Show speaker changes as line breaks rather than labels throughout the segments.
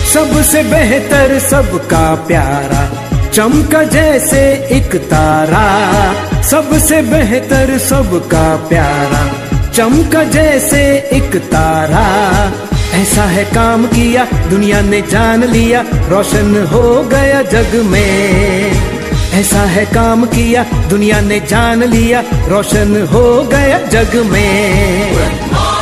सबसे बेहतर सबका प्यारा, चमका जैसे एक तारा। सबसे बेहतर सबका प्यारा, चमका जैसे एक तारा। ऐसा है काम किया दुनिया ने जान लिया, रोशन हो गया जग में। ऐसा है काम किया दुनिया ने जान लिया, रोशन हो गया जग में।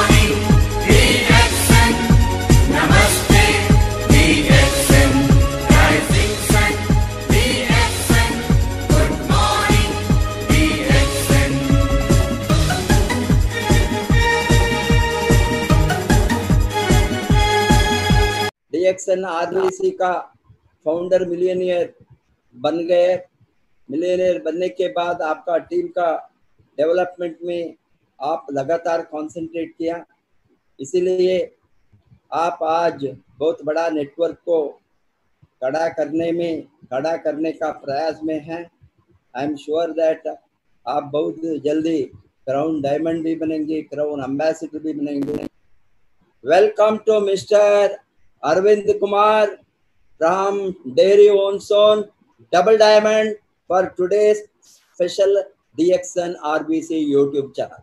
DXN RBC का फाउंडर मिलियनियर बन गए। मिलियनियर बनने के बाद आपका टीम का डेवलपमेंट में आप लगातार कंसंट्रेट किया, इसीलिए आप आज बहुत बड़ा नेटवर्क को खड़ा करने का प्रयास में हैं। आई एम श्योर दैट आप बहुत जल्दी क्राउन डायमंड भी बनेंगे, क्राउन एम्बेसडर भी बनेंगे। Welcome to mister Arvind Kumar from Dairy Onson Double Diamond for today's special DXN RBC YouTube channel.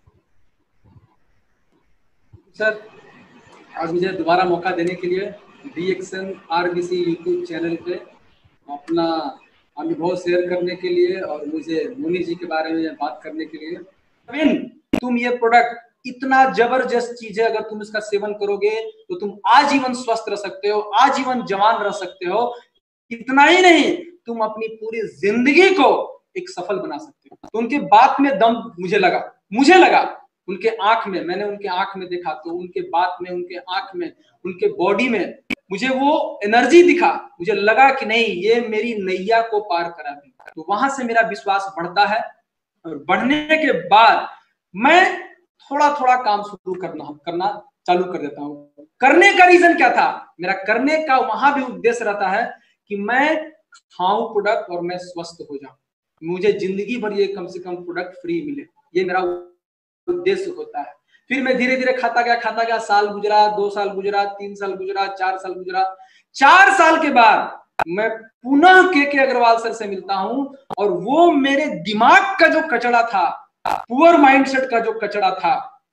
Sir, आज मुझे दोबारा मौका देने के लिए DXN RBC YouTube चैनल पे अपना अनुभव शेयर करने के लिए और मुझे मुनि जी के बारे में बात करने के लिए। अरविंद, तुम ये प्रोडक्ट इतना जबरदस्त चीज है, अगर तुम इसका सेवन करोगे तो तुम आजीवन स्वस्थ रह सकते हो, आजीवन जवान रह सकते हो। इतना ही नहीं, तुम अपनी पूरी जिंदगी को एक सफल बना सकते हो। तो उनके बात में दम मुझे लगा उनके आंख में, मैंने उनके आंख में देखा तो उनके बात में, उनके आंख में, उनके बॉडी में मुझे वो एनर्जी दिखा। मुझे लगा कि नहीं, ये मेरी नैया को पार करा देगा। तो वहां से मेरा विश्वास बढ़ता है और बढ़ने के बाद मैं थोड़ा थोड़ा काम शुरू करना चालू कर देता हूँ। करने का रीजन क्या था? मेरा करने का वहां भी उद्देश्य रहता है कि मैं खाऊं प्रोडक्ट और मैं स्वस्थ हो जाऊं, मुझे जिंदगी भर ये कम से कम प्रोडक्ट फ्री मिले, ये मेरा उद्देश्य होता है। फिर मैं धीरे धीरे खाता गया। साल गुजरा, 2 साल गुजरा, 3 साल गुजरा, 4 साल गुजरा। 4 साल के बाद मैं पुनः के अग्रवाल सर से मिलता हूं और वो मेरे दिमाग का जो कचड़ा था, पुअर माइंडसेट का जो कचड़ा था,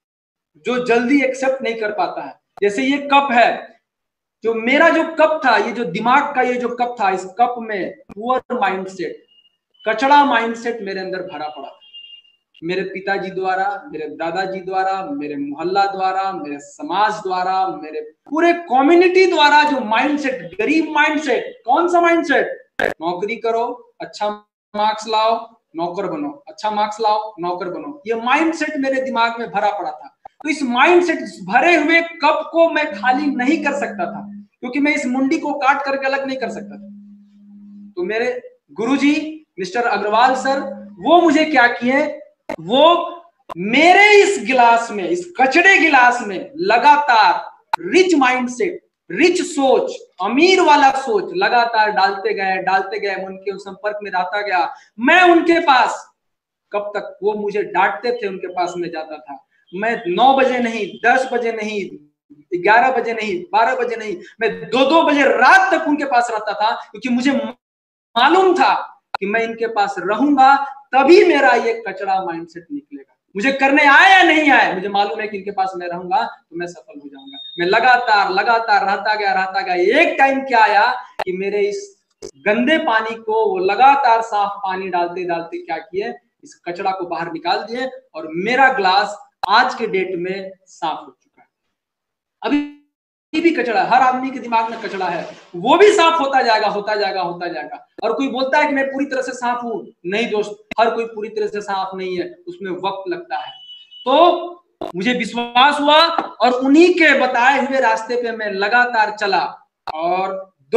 जो जल्दी एक्सेप्ट नहीं कर पाता है। जैसे ये कप है, जो मेरा जो कप था, ये जो दिमाग का ये जो कप था, इस कप में पुअर माइंडसेट, कचड़ा माइंडसेट मेरे अंदर भरा पड़ा था। मेरे पिताजी द्वारा, मेरे दादाजी द्वारा, मेरे मोहल्ला द्वारा, मेरे समाज द्वारा, मेरे पूरे कम्युनिटी द्वारा जो माइंडसेट, गरीब माइंडसेट। कौन सा माइंडसेट? नौकरी करो, अच्छा मार्क्स लाओ, नौकर बनो, अच्छा मार्क्स लाओ, नौकर बनो। ये माइंडसेट मेरे दिमाग में भरा पड़ा था। तो इस माइंडसेट, भरे हुए कप को मैं खाली नहीं कर सकता था, क्योंकि मैं इस मुंडी को काट करके अलग नहीं कर सकता था। तो मेरे गुरुजी मिस्टर अग्रवाल सर, वो मुझे क्या किए, वो मेरे इस गिलास में, इस कचड़े गिलास में लगातार रिच माइंडसेट, रिच सोच, अमीर वाला सोच लगातार डालते गए। मैं उनके संपर्क में रहता गया। मैं उनके पास कब तक, वो मुझे डांटते थे, उनके पास में जाता था। मैं 9 बजे नहीं, 10 बजे नहीं, 11 बजे नहीं, 12 बजे नहीं, मैं 2-2 बजे रात तक उनके पास रहता था, क्योंकि मुझे मालूम था कि मैं इनके पास रहूंगा तभी मेरा ये कचरा माइंडसेट निकलेगा। मुझे करने आए या नहीं आए, मुझे मालूम है कि इनके पास मैं रहूंगा तो मैं सफल हो जाऊंगा। मैं लगातार रहता गया। एक टाइम क्या आया कि मेरे इस गंदे पानी को वो लगातार साफ पानी डालते क्या किए, इस कचरा को बाहर निकाल दिए और मेरा ग्लास आज के डेट में साफ हो चुका है। अभी भी कचरा, हर आदमी के दिमाग में कचरा है, वो भी साफ होता जाएगा। और कोई बोलता है कि मैं पूरी तरह से साफ हूं, नहीं दोस्त, हर कोई पूरी तरह से साफ नहीं है, उसमें वक्त लगता है। तो मुझे विश्वास हुआ और उन्हीं के बताए हुए रास्ते पे मैं लगातार चला और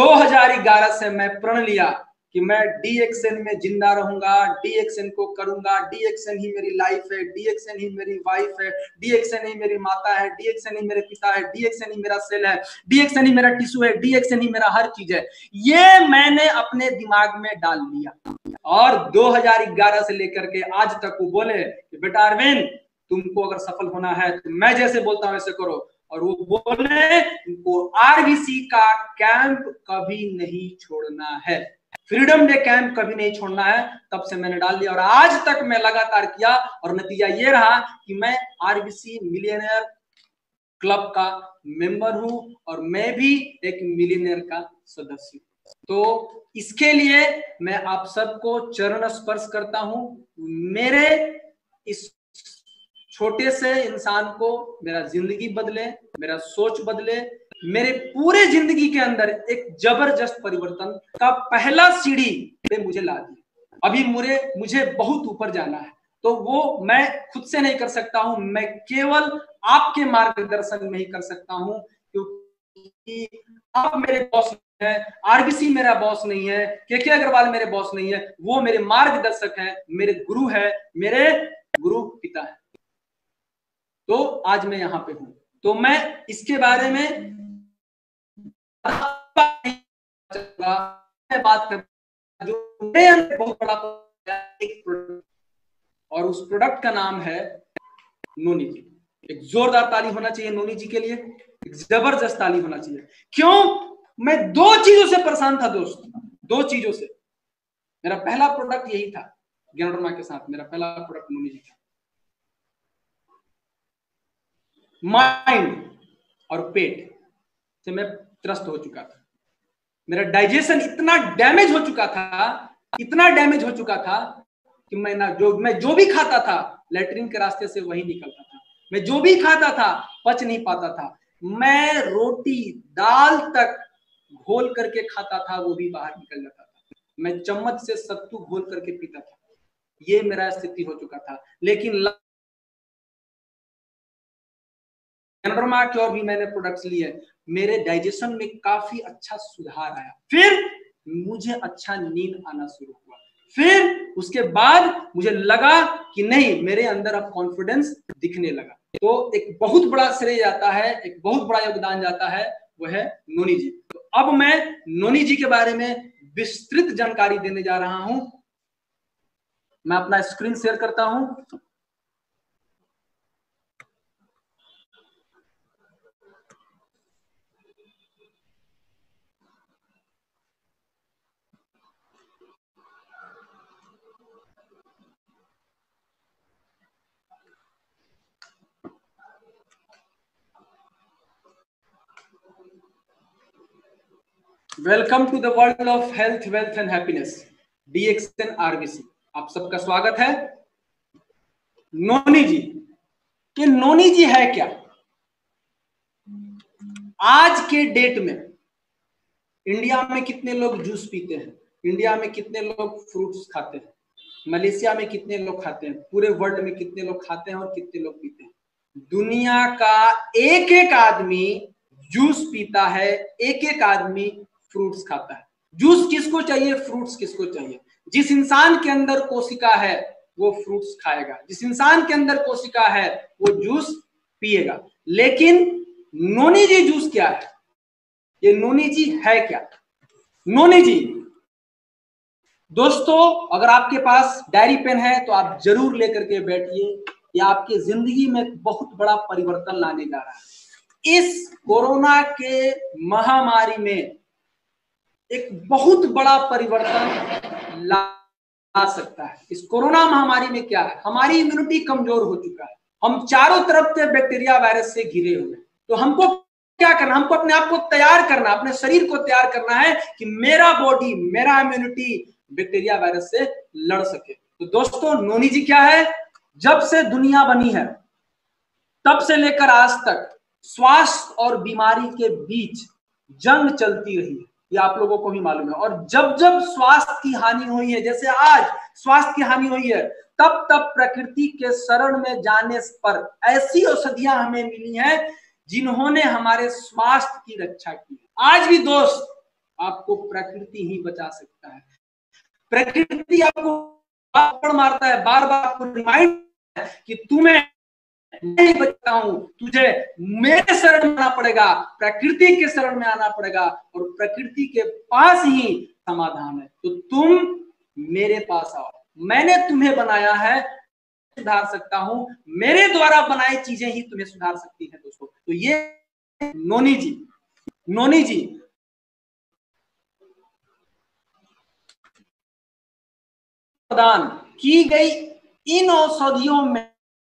2011 से मैं प्रण लिया कि मैं DXN में जिंदा रहूंगा, DXN को करूंगा, DXN ही मेरी लाइफ है, DXN ही मेरी वाइफ है, DXN ही मेरी माता है, DXN ही मेरे पिता है, DXN ही मेरा सेल है, DXN ही मेरा टिश्यू है, DXN ही मेरा हर चीज है। ये मैंने अपने दिमाग में डाल लिया और 2011 से लेकर के आज तक वो बोले कि बेटा अरविंद, तुमको अगर सफल होना है तो मैं जैसे बोलता हूं ऐसे करो, और वो बोले उनको आरबीसी का कैंप कभी नहीं छोड़ना है, फ्रीडम डे कैंप कभी नहीं छोड़ना है। तब से मैंने डाल दिया और आज तक मैं लगातार किया और नतीजा ये रहा कि मैं आरबीसी मिलियनेयर क्लब का मेंबर हूं और मैं भी एक मिलियनेयर का सदस्य हूं। तो इसके लिए मैं आप सबको चरण स्पर्श करता हूं। मेरे इस छोटे से इंसान को मेरा जिंदगी बदले, मेरा सोच बदले, मेरे पूरे जिंदगी के अंदर एक जबरदस्त परिवर्तन का पहला सीढ़ी पे मुझे ला दिया। अभी मुझे बहुत ऊपर जाना है, तो वो मैं खुद से नहीं कर सकता हूं, मैं केवल आपके मार्गदर्शन में ही कर सकता हूं, क्योंकि आप मेरे बॉस है, आरबीसी मेरा बॉस नहीं है, के अग्रवाल मेरे बॉस नहीं है, वो मेरे मार्गदर्शक हैं, मेरे गुरु है, मेरे गुरु पिता है। तो आज मैं यहाँ पे हूं, तो मैं इसके बारे में बात कर जो बहुत बड़ा एक प्रोडक्ट, और उस प्रोडक्ट का नाम है नोनी जी। एक जोरदार ताली होना चाहिए नोनी जी के लिए, एक जबरदस्त ताली होना चाहिए। क्यों? मैं दो चीजों से परेशान था दोस्त, दो चीजों से। मेरा पहला प्रोडक्ट यही था, ज्ञानवर्मा के साथ मेरा पहला प्रोडक्ट नोनी जी था। माइंड और पेट से मैं त्रस्त हो चुका था, मेरा डाइजेशन इतना डैमेज हो चुका था, इतना डैमेज हो चुका था कि मैं जो भी खाता था लेटरिन के रास्ते से वही निकलता था, मैं जो भी खाता था पच नहीं पाता था, मैं रोटी दाल तक घोल करके खाता था वो भी बाहर निकल जाता था, मैं चम्मच से सत्तू घोल करके पीता था, ये मेरा स्थिति हो चुका था। लेकिन ज्ञानवर्मा के और भी मैंने प्रोडक्ट्स लिए, मेरे डाइजेशन में काफी अच्छा सुधार आया, फिर मुझे अच्छा नींद आना शुरू हुआ, फिर उसके बाद मुझे लगा कि नहीं, मेरे अंदर अब कॉन्फिडेंस दिखने लगा। तो एक बहुत बड़ा श्रेय जाता है, एक बहुत बड़ा योगदान जाता है, वो है नोनी जी। तो अब मैं नोनी जी के बारे में विस्तृत जानकारी देने जा रहा हूं। मैं अपना स्क्रीन शेयर करता हूं। Welcome to the world of health, wealth and happiness, DXN RBC. आप सबका स्वागत है। नोनी जी, कि नोनी जी है क्या? आज के डेट में इंडिया में कितने लोग जूस पीते हैं, इंडिया में कितने लोग फ्रूट्स खाते हैं, मलेशिया में कितने लोग खाते हैं, पूरे वर्ल्ड में कितने लोग खाते हैं और कितने लोग पीते हैं? दुनिया का एक एक आदमी जूस पीता है, एक एक आदमी फ्रूट्स खाता है। जूस किसको चाहिए, फ्रूट्स किसको चाहिए? जिस इंसान के अंदर कोशिका है वो फ्रूट्स खाएगा, जिस इंसान के अंदर कोशिका है वो जूस पिएगा। लेकिन नोनी जी जूस क्या है? ये नोनी जी है क्या? नोनी जी दोस्तों, अगर आपके पास डायरी पेन है तो आप जरूर लेकर के बैठिए, ये आपकी जिंदगी में बहुत बड़ा परिवर्तन लाने जा रहा है। इस कोरोना के महामारी में एक बहुत बड़ा परिवर्तन ला सकता है। इस कोरोना महामारी में क्या है, हमारी इम्यूनिटी कमजोर हो चुका है, हम चारों तरफ से बैक्टीरिया वायरस से घिरे हुए। तो हमको क्या करना, हमको अपने आप को तैयार करना, अपने शरीर को तैयार करना है कि मेरा बॉडी, मेरा इम्यूनिटी बैक्टीरिया वायरस से लड़ सके। तो दोस्तों, नोनी जी क्या है? जब से दुनिया बनी है तब से लेकर आज तक स्वास्थ्य और बीमारी के बीच जंग चलती रही है, ये आप लोगों को भी मालूम है। और जब जब स्वास्थ्य की हानि हुई है, जैसे आज स्वास्थ्य की हानि हुई है, तब तब प्रकृति के शरण में जाने पर ऐसी औषधियां हमें मिली हैं जिन्होंने हमारे स्वास्थ्य की रक्षा की। आज भी दोस्त, आपको प्रकृति ही बचा सकता है। प्रकृति आपको मारता है, बार बार आपको रिमाइंड कि तुम्हें नहीं बचता हूं, तुझे मेरे शरण में आना पड़ेगा, प्रकृति के शरण में आना पड़ेगा, और प्रकृति के पास ही समाधान है। तो तुम मेरे पास आओ, मैंने तुम्हें बनाया है, सुधार सकता हूं, मेरे द्वारा बनाई चीजें ही तुम्हें सुधार सकती है दोस्तों। तो ये नोनी जी, नोनी जी प्रदान की गई इन औषधियों में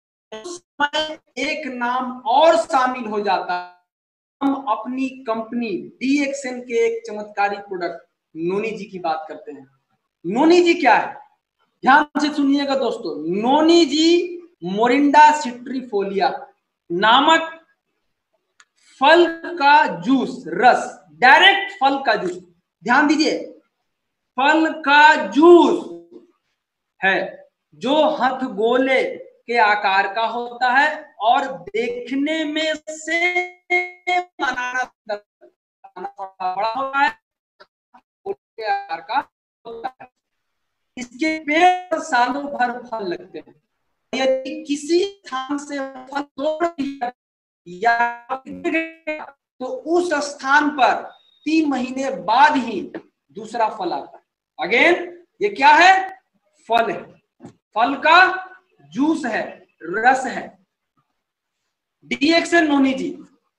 एक नाम और शामिल हो जाता है। हम अपनी कंपनी DXN के एक चमत्कारी प्रोडक्ट नोनी जी की बात करते हैं। नोनी जी क्या है, ध्यान से सुनिएगा दोस्तों। नोनी जी मोरिंडा सिट्रीफोलिया नामक फल का जूस, रस, डायरेक्ट फल का जूस, ध्यान दीजिए, फल का जूस है जो हथगोले के आकार का होता है और देखने में से बनाना बड़ा होता है, के आकार का होता है। इसके पेड़ सालों भर फल लगते हैं। यदि किसी स्थान से फल तोड़ दिया या तो उस स्थान पर 3 महीने बाद ही दूसरा फल आता है। अगेन ये क्या है, फल है, फल का जूस है, रस है। DXN noni G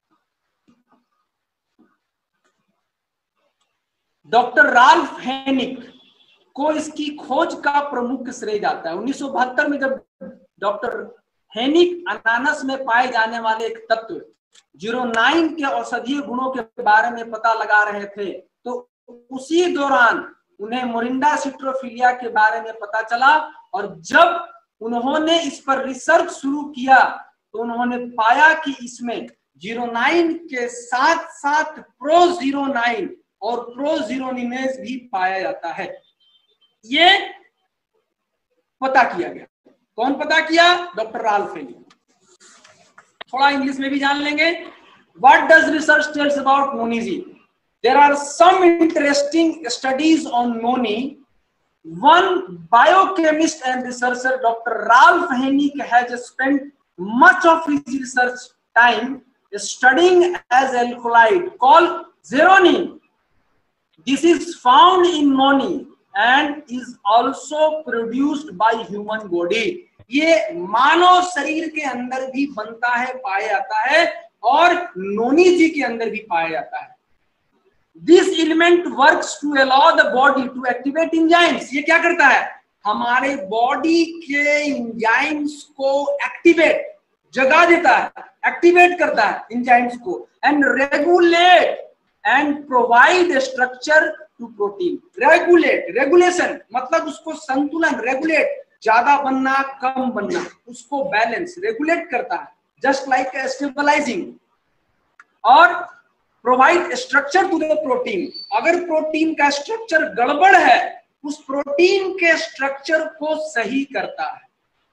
doctor Ralph Heinicke को इसकी खोज का प्रमुख श्रेय जाता है। 1972 में जब डॉक्टर हेनिक अनानास में पाए जाने वाले एक तत्व 09 के औषधीय गुणों के बारे में पता लगा रहे थे, तो उसी दौरान उन्हें मोरिंडा सिट्रोफिलिया के बारे में पता चला और जब उन्होंने इस पर रिसर्च शुरू किया तो उन्होंने पाया कि इसमें 09 के साथ साथ प्रोजीरोनाइन और प्रोजीरोनिनेज भी पाया जाता है। ये पता किया गया। कौन पता किया? Doctor Ralph Heinicke. थोड़ा इंग्लिश में भी जान लेंगे। What does research tells about noni ji? There are some interesting studies on noni. One biochemist and researcher, Dr. Ralph Henig, has spent much of his research time studying as alkaloid called zeronin. This is found in noni and is also produced by human body. ये मानव शरीर के अंदर भी बनता है, पाया जाता है और नोनी जी के अंदर भी पाया जाता है। This element works to allow the body to activate enzymes. ये क्या करता है? हमारे बॉडी के एंजाइम्स को एक्टिवेट, जगा देता है, एक्टिवेट करता है एंजाइम्स को, and regulate and provide structure to protein. Regulate, regulation मतलब उसको संतुलन, रेगुलेट ज्यादा बनना कम बनना, उसको बैलेंस, रेगुलेट करता है, जस्ट लाइक स्टेबलाइजिंग, और provide structure to the protein. अगर प्रोटीन का स्ट्रक्चर गड़बड़ है, उस प्रोटीन के स्ट्रक्चर को सही करता है।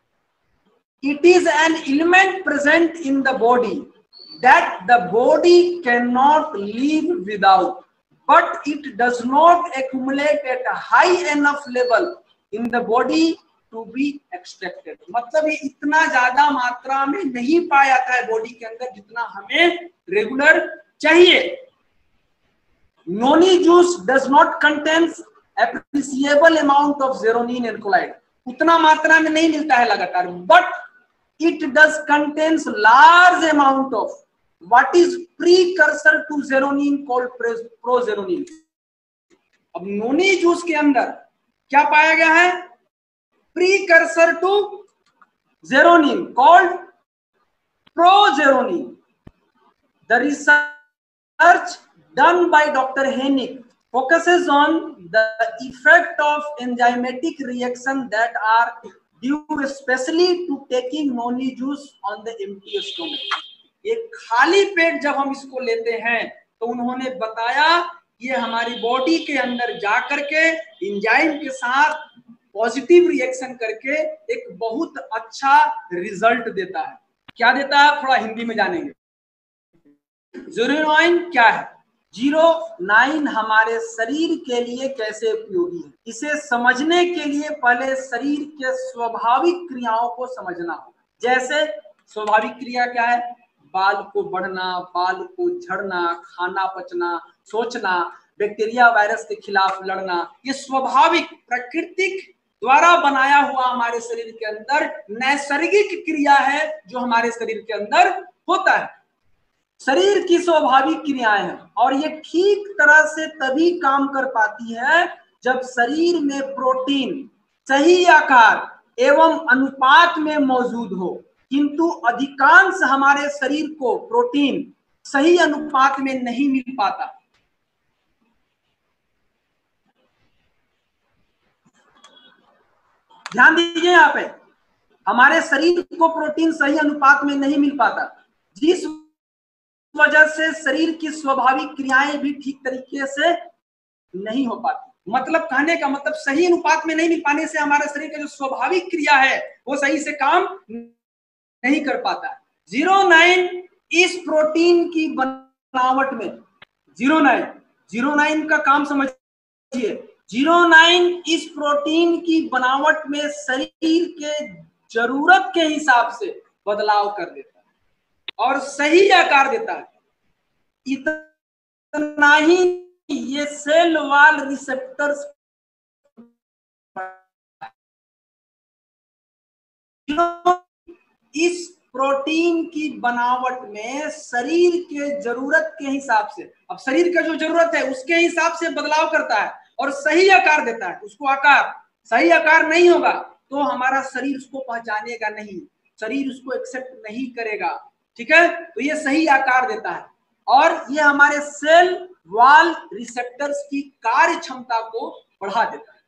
It is an element present in the body that the body can not live without, but it does not accumulate at a high enough level in the body to be extracted. मतलब ये इतना ज्यादा मात्रा में नहीं पाया जाता है बॉडी के अंदर जितना हमें रेगुलर चाहिए। Noni juice does not contains appreciable amount of xeronine alkaloid, उतना मात्रा में नहीं मिलता है लगातार, but it does contains large amount of what is precursor to xeronine called proxeronine. अब नोनी जूस के अंदर क्या पाया गया है? Precursor to xeronine called proxeronine. The research done by Dr. Henig focuses on the effect of enzymatic reaction that are due especially to taking noni juice on the empty stomach. एक खाली पेट जब हम इसको लेते हैं तो उन्होंने बताया ये हमारी बॉडी के अंदर जा करके एंजाइम के साथ पॉजिटिव रिएक्शन करके एक बहुत अच्छा रिजल्ट देता है। क्या देता है? थोड़ा हिंदी में जानेंगे। 09 क्या है? 09 हमारे शरीर के लिए कैसे उपयोगी है, इसे समझने के लिए पहले शरीर के स्वाभाविक क्रियाओं को समझना होगा। जैसे स्वाभाविक क्रिया क्या है? बाल को बढ़ना, बाल को झड़ना, खाना पचना, सोचना, बैक्टीरिया वायरस के खिलाफ लड़ना, ये स्वाभाविक प्राकृतिक द्वारा बनाया हुआ हमारे शरीर के अंदर नैसर्गिक क्रिया है जो हमारे शरीर के अंदर होता है।
शरीर की स्वाभाविक क्रियाएं हैं और ये ठीक तरह से तभी काम कर पाती है जब शरीर में प्रोटीन सही आकार एवं अनुपात में मौजूद हो, किंतु अधिकांश हमारे शरीर को प्रोटीन सही अनुपात में नहीं मिल पाता। ध्यान दीजिए, यहाँ पे हमारे शरीर को प्रोटीन सही अनुपात में नहीं मिल पाता, जिस वजह से शरीर की स्वाभाविक क्रियाएं भी ठीक तरीके से नहीं हो पाती। मतलब कहने का मतलब सही अनुपात में नहीं मिल पाने से हमारे शरीर का जो स्वाभाविक क्रिया है वो सही से काम नहीं कर पाता। 09 इस प्रोटीन की बनावट में 09 का काम समझिए। 09 इस प्रोटीन की बनावट में शरीर के जरूरत के हिसाब से बदलाव कर देता है और सही आकार देता है। इतना ही ये सेल वॉल रिसेप्टर्स इस प्रोटीन की बनावट में शरीर के जरूरत के हिसाब से, अब शरीर का जो जरूरत है उसके हिसाब से बदलाव करता है और सही आकार देता है। उसको आकार, सही आकार नहीं होगा तो हमारा शरीर उसको पहचानेगा नहीं, शरीर उसको एक्सेप्ट नहीं करेगा। ठीक है, तो ये सही आकार देता है और ये हमारे सेल वॉल रिसेप्टर्स की कार्य क्षमता को बढ़ा देता है।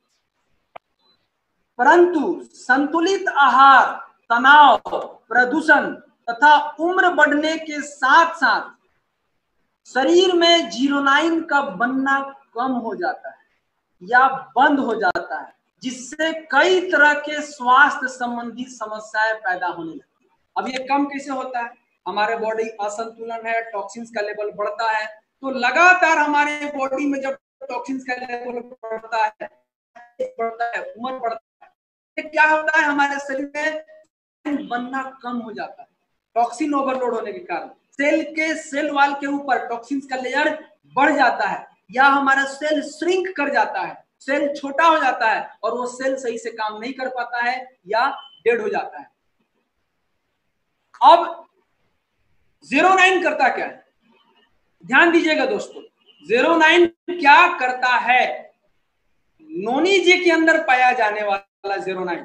परंतु संतुलित आहार, तनाव, प्रदूषण तथा उम्र बढ़ने के साथ साथ शरीर में 09 का बनना कम हो जाता है या बंद हो जाता है, जिससे कई तरह के स्वास्थ्य संबंधी समस्याएं पैदा होने लगती है। अब ये कम कैसे होता है? हमारे बॉडी असंतुलन है, टॉक्सिन्स का लेवल बढ़ता है, तो लगातार हमारे बॉडी में जब टॉक्सिन्स का लेवल बढ़ता है, उम्र बढ़ता है, क्या होता है हमारे शरीर में बनना कम हो जाता है। टॉक्सिन ओवरलोड होने के कारण सेल के सेल वॉल के ऊपर टॉक्सिन्स का लेयर बढ़ जाता है या हमारा सेल श्रिंक कर जाता है, सेल छोटा हो जाता है और वो सेल सही से काम नहीं कर पाता है या डेड हो जाता है। अब 09 करता क्या है? ध्यान दीजिएगा दोस्तों, 09 क्या करता है? नोनी जी के अंदर पाया जाने वाला 09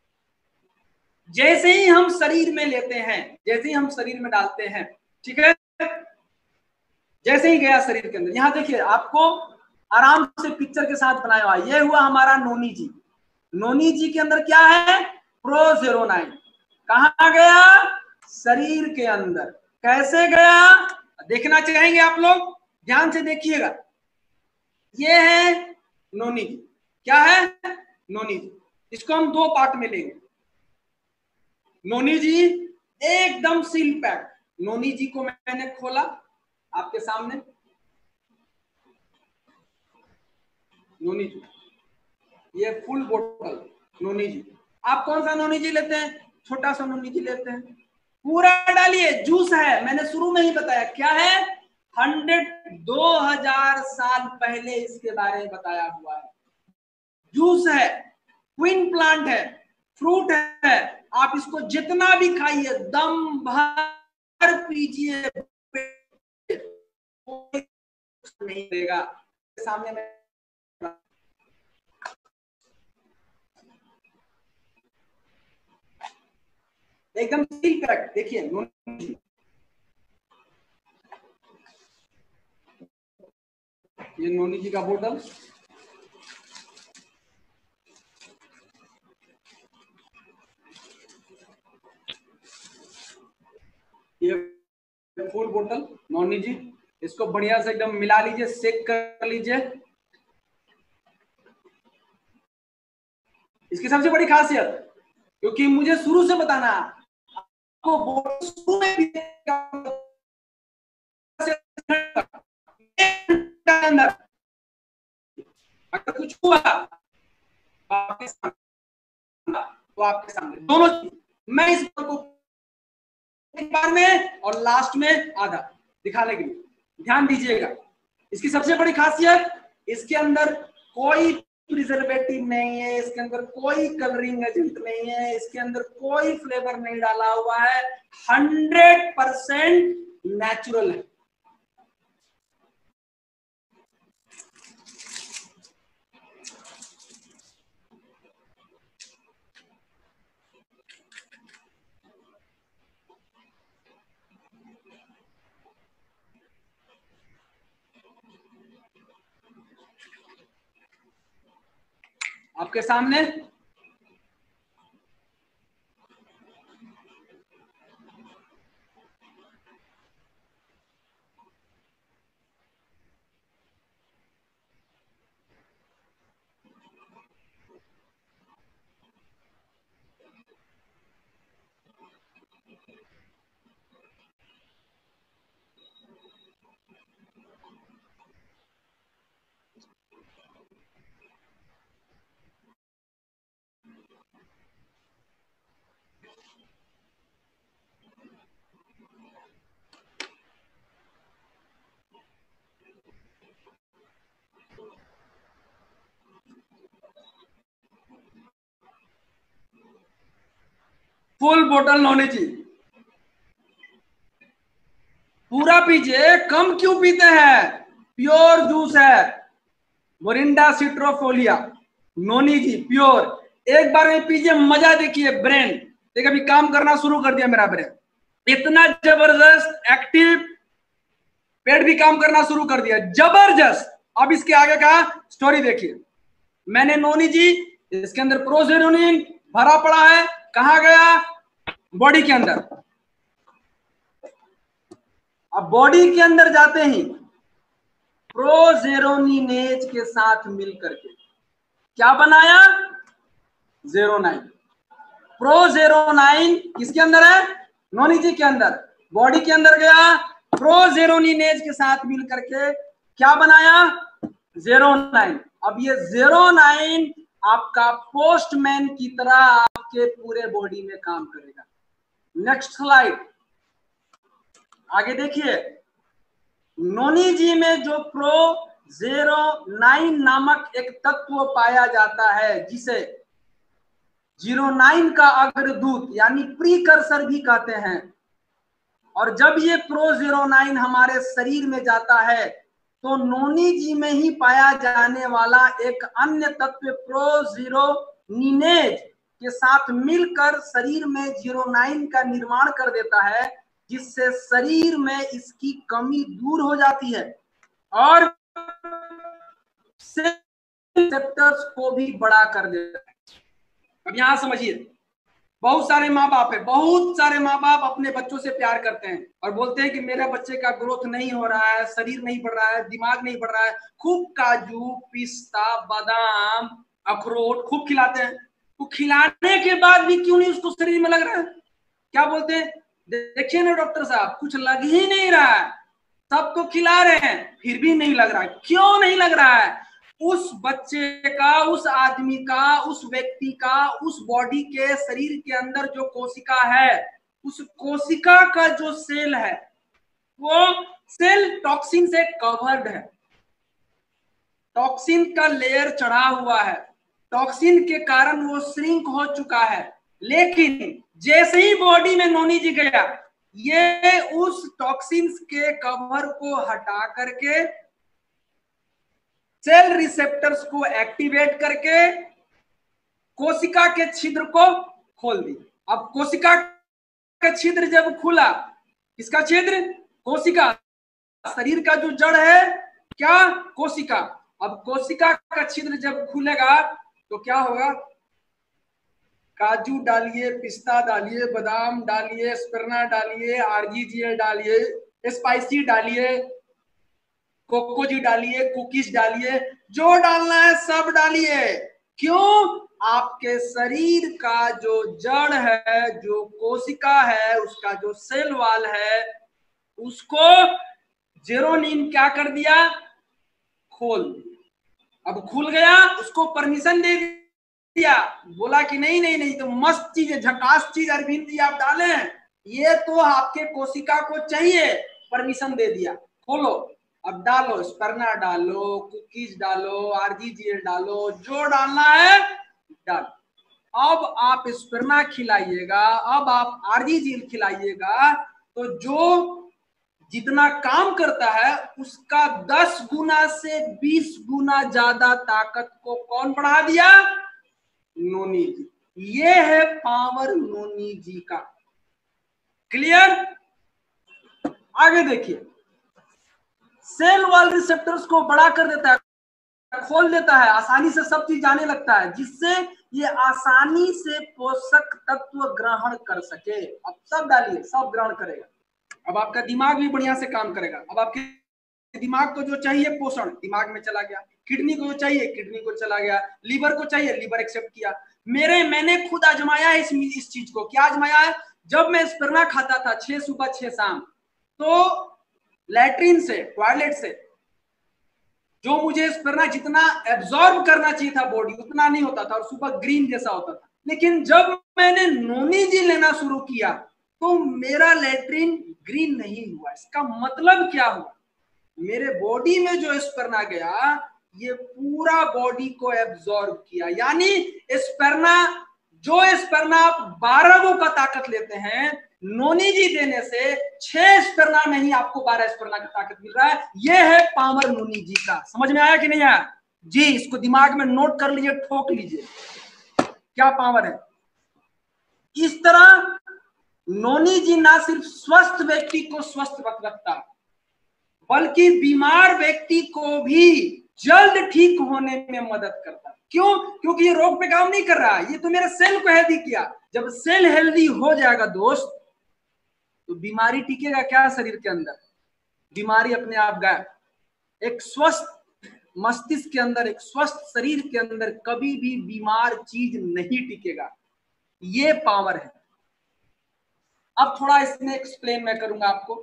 जैसे ही हम शरीर में लेते हैं, जैसे ही हम शरीर में डालते हैं, ठीक है, जैसे ही गया शरीर के अंदर, यहां देखिए आपको आराम से पिक्चर के साथ बनाया हुआ, ये हुआ हमारा नोनी जी। नोनी जी के अंदर क्या है? प्रो 09। कहां गया? शरीर के अंदर। कैसे गया देखना चाहेंगे आप लोग, ध्यान से देखिएगा। ये है नोनी जी। क्या है? नोनी जी। इसको हम दो पार्ट में लेंगे। नोनी जी एकदम सील पैक। नोनी जी को मैंने खोला आपके सामने, नोनी जी, ये फुल बोतल नोनी जी। आप कौन सा नोनी जी लेते हैं? छोटा सा नोनी जी लेते हैं। पूरा डालिए, जूस है, मैंने शुरू में ही बताया क्या है। 2000 साल पहले इसके बारे में बताया हुआ है। जूस है, क्वीन प्लांट है, फ्रूट है, आप इसको जितना भी खाइए, दम भर पीजिए, नहीं देगा। सामने में एकदम सील पैक। देखिए ये नोनी जी का बोतल, ये फुल बोतल नोनी जी। इसको बढ़िया से एकदम मिला लीजिए, शेक कर लीजिए। इसकी सबसे बड़ी खासियत, क्योंकि मुझे शुरू से बताना आपको, बोतल शुरू में भी अंदर अगर कुछ हुआ आपके सामने, तो आपके सामने दोनों चीज, मैं इस को एक बार में और लास्ट में आधा दिखाने के लिए ध्यान दीजिएगा। इसकी सबसे बड़ी खासियत, इसके अंदर कोई प्रिजर्वेटिव नहीं है, इसके अंदर कोई कलरिंग एजेंट नहीं है, इसके अंदर कोई फ्लेवर नहीं डाला हुआ है। 100% नेचुरल है। आपके सामने फुल बोतल नॉनी जी, पूरा पीजिए, कम क्यों पीते हैं? प्योर जूस है, Morinda citrifolia, noni G pure. एक बार में पीजिए, मजा देखिए। ब्रेन देख अभी काम करना शुरू कर दिया मेरा ब्रेन, इतना जबरदस्त एक्टिव, पेट भी काम करना शुरू कर दिया, जबरदस्त। अब इसके आगे का स्टोरी देखिए। मैंने नोनी जी इसके अंदर प्रोजेरोनिन भरा पड़ा है, कहाँ गया? बॉडी के अंदर। अब बॉडी के अंदर जाते ही प्रोजेरोनिनेज के साथ मिलकर के क्या बनाया? 09। प्रोजेरोनाइन किसके अंदर है? नोनी जी के अंदर। बॉडी के अंदर गया, प्रोजेरोनिनेज के साथ मिलकर के क्या बनाया? 09। अब ये 09 आपका पोस्टमैन की तरह आपके पूरे बॉडी में काम करेगा। नेक्स्ट स्लाइड, आगे देखिए। नोनी जी में जो प्रो09 नामक एक तत्व पाया जाता है, जिसे 09 का अग्रदूत यानी प्रीकर्सर भी कहते हैं। और जब ये प्रो09 हमारे शरीर में जाता है तो नोनी जी में ही पाया जाने वाला एक अन्य तत्व प्रोजेरोनिनेज के साथ मिलकर शरीर में 09 का निर्माण कर देता है, जिससे शरीर में इसकी कमी दूर हो जाती है और रिसेप्टर्स को भी बड़ा कर देता है। अब यहां समझिए, बहुत सारे माँ बाप है, बहुत सारे माँ बाप अपने बच्चों से प्यार करते हैं और बोलते हैं कि मेरे बच्चे का ग्रोथ नहीं हो रहा है, शरीर नहीं बढ़ रहा है, दिमाग नहीं बढ़ रहा है। खूब काजू, पिस्ता, बादाम, अखरोट खूब खिलाते हैं। तो खिलाने के बाद भी क्यों नहीं उसको शरीर में लग रहा है? क्या बोलते हैं? देखिए ना डॉक्टर साहब, कुछ लग ही नहीं रहा है, सब तो खिला रहे हैं फिर भी नहीं लग रहा है। क्यों नहीं लग रहा है? उस बच्चे का, उस आदमी का, उस व्यक्ति का, उस बॉडी के शरीर के अंदर जो कोशिका है, उस कोशिका का जो सेल है, वो सेल टॉक्सिन से कवर्ड है। टॉक्सिन का लेयर चढ़ा हुआ है, टॉक्सिन के कारण वो श्रिंक हो चुका है। लेकिन जैसे ही बॉडी में नोनी जी गया, ये उस टॉक्सिन्स के कवर को हटा करके सेल रिसेप्टर्स को एक्टिवेट करके कोशिका के छिद्र को खोल दी। अब कोशिका का छिद्र जब खुला, किसका छिद्र? कोशिका। शरीर का जो जड़ है क्या? कोशिका। अब कोशिका का छिद्र जब खुलेगा तो क्या होगा? काजू डालिए, पिस्ता डालिए, बादाम डालिए, स्पिरुलिना डालिए, आरजीजीएल डालिए, स्पाइसी डालिए, कोकोजी डालिए, कुकीज डालिए, जो डालना है सब डालिए। क्यों? आपके शरीर का जो जड़ है, जो कोशिका है, उसका जो सेल वाल है, उसको जेरोनिन क्या कर दिया? खोल दिया। अब खुल गया, उसको परमिशन दे दिया, बोला कि नहीं नहीं नहीं, तो मस्त चीज है, झकास चीज अरविंद जी आप डाले, ये तो आपके कोशिका को चाहिए, परमिशन दे दिया, खोलो। अब डालो, स्पिरुलिना डालो, कुकीज डालो, आरजीजीएल डालो, जो डालना है डालो। अब आप स्पिरुलिना खिलाइएगा, अब आप आरजीजीएल खिलाइएगा, तो जो जितना काम करता है उसका 10 गुना से 20 गुना ज्यादा ताकत को कौन बढ़ा दिया? नोनी जी। ये है पावर नोनी जी का। क्लियर? आगे देखिए, सेल वॉल रिसेप्टर्स को बड़ा कर देता है, खोल देता है, आसानी से सब चीज जाने लगता है, जिससे ये आसानी से पोषक तत्व ग्रहण कर सके। अब सब डालिए, सब ग्रहण करेगा। अब आपका दिमाग भी बढ़िया से काम करेगा। अब आपके दिमाग को जो चाहिए पोषण दिमाग में चला गया, किडनी को जो चाहिए किडनी को चला गया, लीवर को चाहिए लीवर एक्सेप्ट किया। मैंने खुद आजमाया है इस चीज को। क्या आजमाया है? जब मैं स्पिरुलिना खाता था 6 सुबह 6 शाम, तो लैट्रिन से, टॉयलेट से जो मुझे स्पिरुलिना जितना एब्जॉर्ब करना चाहिए था बॉडी उतना नहीं होता था और सुबह ग्रीन जैसा होता था। लेकिन जब मैंने नोनी जी लेना शुरू किया तो मेरा लैट्रिन ग्रीन नहीं हुआ। इसका मतलब क्या हुआ? मेरे बॉडी में जो स्पिरुलिना गया ये पूरा बॉडी को एब्जॉर्ब किया। यानी स्पिरुलिना आप 12 का ताकत लेते हैं, नोनी जी देने से 6 स्पिरुलिना नहीं आपको 12 स्पिरुलिना की ताकत मिल रहा है। ये है पावर नोनी जी का। समझ में आया कि नहीं आया जी? इसको दिमाग में नोट कर लीजिए, ठोक लीजिए, क्या पावर है। इस तरह नोनी जी ना सिर्फ स्वस्थ व्यक्ति को स्वस्थ रखता बल्कि बीमार व्यक्ति को भी जल्द ठीक होने में मदद करता। क्यों? क्योंकि ये रोग पे काम नहीं कर रहा है, ये तो मेरे सेल को हेल्दी किया। जब सेल हेल्दी हो जाएगा दोस्त, तो बीमारी टिकेगा क्या शरीर के अंदर? बीमारी अपने आप गायब। एक स्वस्थ मस्तिष्क के अंदर, एक स्वस्थ शरीर के अंदर कभी भी बीमार चीज नहीं टिकेगा। ये पावर है। अब थोड़ा इसमें एक्सप्लेन मैं करूंगा आपको।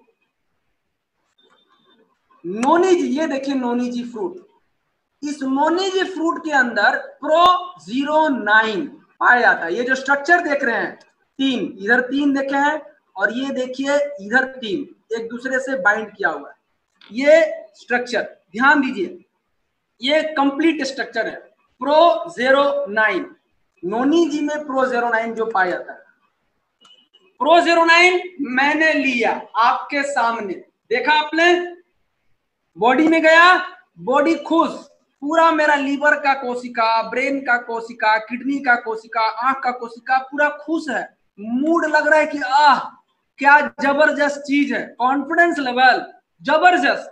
नोनी जी, ये देखिए नोनी जी फ्रूट। इस नोनी जी फ्रूट के अंदर प्रो09 पाया जाता है। ये जो स्ट्रक्चर देख रहे हैं, 3 इधर 3 देखे हैं और ये देखिए इधर 3 एक दूसरे से बाइंड किया हुआ है। ये स्ट्रक्चर ध्यान दीजिए, ये कंप्लीट स्ट्रक्चर है प्रो09। नोनी जी में प्रो09 जो पाया जाता है, प्रो09 मैंने लिया आपके सामने, देखा आपने, बॉडी में गया, बॉडी खुश, पूरा मेरा लीवर का कोशिका, ब्रेन का कोशिका, किडनी का कोशिका, आंख का कोशिका पूरा खुश है। मूड लग रहा है कि आह क्या जबरदस्त चीज है, कॉन्फिडेंस लेवल जबरदस्त।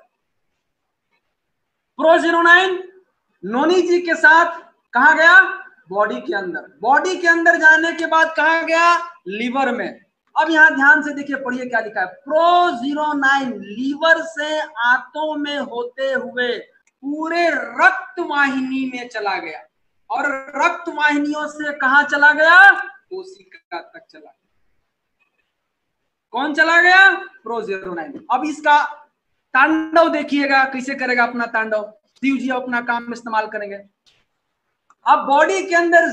प्रो09 नोनी जी के साथ कहां गया? बॉडी के अंदर। बॉडी के अंदर जाने के बाद कहां गया? लीवर में। अब यहां ध्यान से देखिए, पढ़िए क्या लिखा है। प्रो09 लीवर से आंतों में होते हुए पूरे रक्त वाहिनी में चला गया और रक्त वाहिनियों से कहां चला गया? कोशिका तक चला गया। कौन चला गया? प्रो09। अब इसका तांडव देखिएगा कैसे करेगा अपना तांडव। शिव जी अपना काम में इस्तेमाल करेंगे। अब बॉडी के अंदर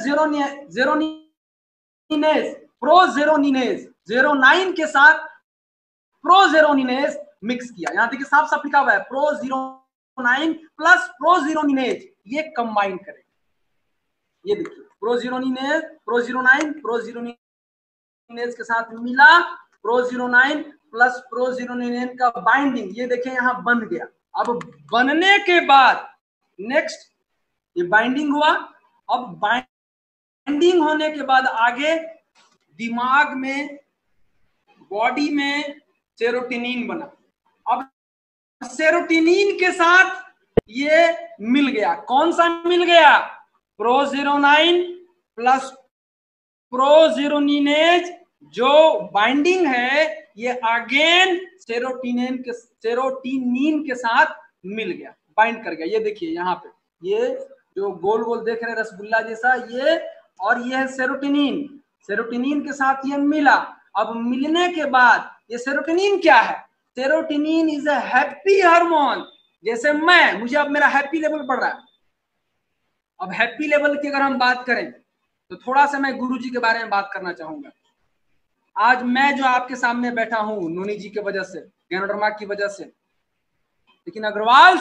जेरोनिनेज, प्रोजेरोनिनेज 09 के साथ प्रोजेरोनिनेज मिक्स किया। यहां देखिए साफ साफ लिखा हुआ है प्रो09 प्लस प्रोजेरोनिनेज, ये कंबाइन करेगा। ये देखिए प्रोजेरोनिनेज प्रोजेरोनिनेज के साथ मिला, प्रो09 प्लस प्रोजेरोनिनेज का बाइंडिंग, ये देखिए यहां बन गया। अब बनने के बाद नेक्स्ट ये बाइंडिंग हुआ। अब बाइंडिंग होने के बाद आगे दिमाग में, बॉडी में सेरोटोनिन बना। अब सेरोटोनिन के साथ ये मिल गया। कौन सा मिल गया? प्रोजेरोनिन प्लस प्रोजेरोनिनेज जो बाइंडिंग है ये अगेन सेरोटोनिन के साथ मिल गया, बाइंड कर गया। ये देखिए यहाँ पे ये जो गोल गोल देख रहे हैं रसगुल्ला जैसा, ये और ये है सेरोटोनिन। सेरोटोनिन के साथ ये मिला। अब मिलने के बाद ये सेरोटोनिन क्या है? Serotonin is a happy hormone. जैसे मुझे अब मेरा हैप्पी लेवल बढ़ रहा है। अब हैप्पी लेवल की अगर हम बात करें तो थोड़ा सा मैं गुरु जी के बारे में बात करना चाहूंगा। आज मैं जो आपके सामने बैठा हूं नोनी जी की वजह से, गैनोडर्मा की वजह से, लेकिन अग्रवाल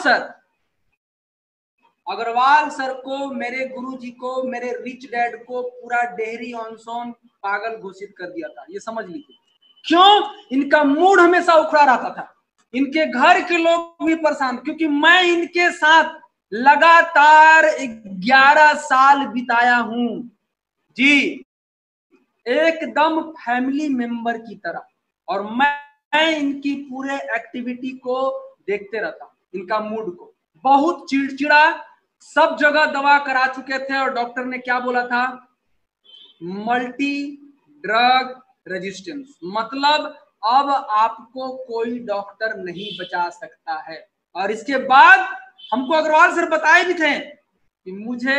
सर को, मेरे गुरु जी को, मेरे रिच डैड को पूरा डेहरी ऑनसोन पागल घोषित कर दिया था। ये समझ लीजिए। क्यों? इनका मूड हमेशा उखड़ा रहता था। इनके घर के लोग भी परेशान, क्योंकि मैं इनके साथ लगातार 11 साल बिताया हूं जी, एकदम फैमिली मेंबर की तरह। और मैं इनकी पूरे एक्टिविटी को देखते रहता हूं, इनका मूड को। बहुत चिड़चिड़ा, सब जगह दवा करा चुके थे और डॉक्टर ने क्या बोला था, मल्टी ड्रग रेजिस्टेंस, मतलब अब आपको कोई डॉक्टर नहीं बचा सकता है। और इसके बाद हमको अग्रवाल सर बताए भी थे कि मुझे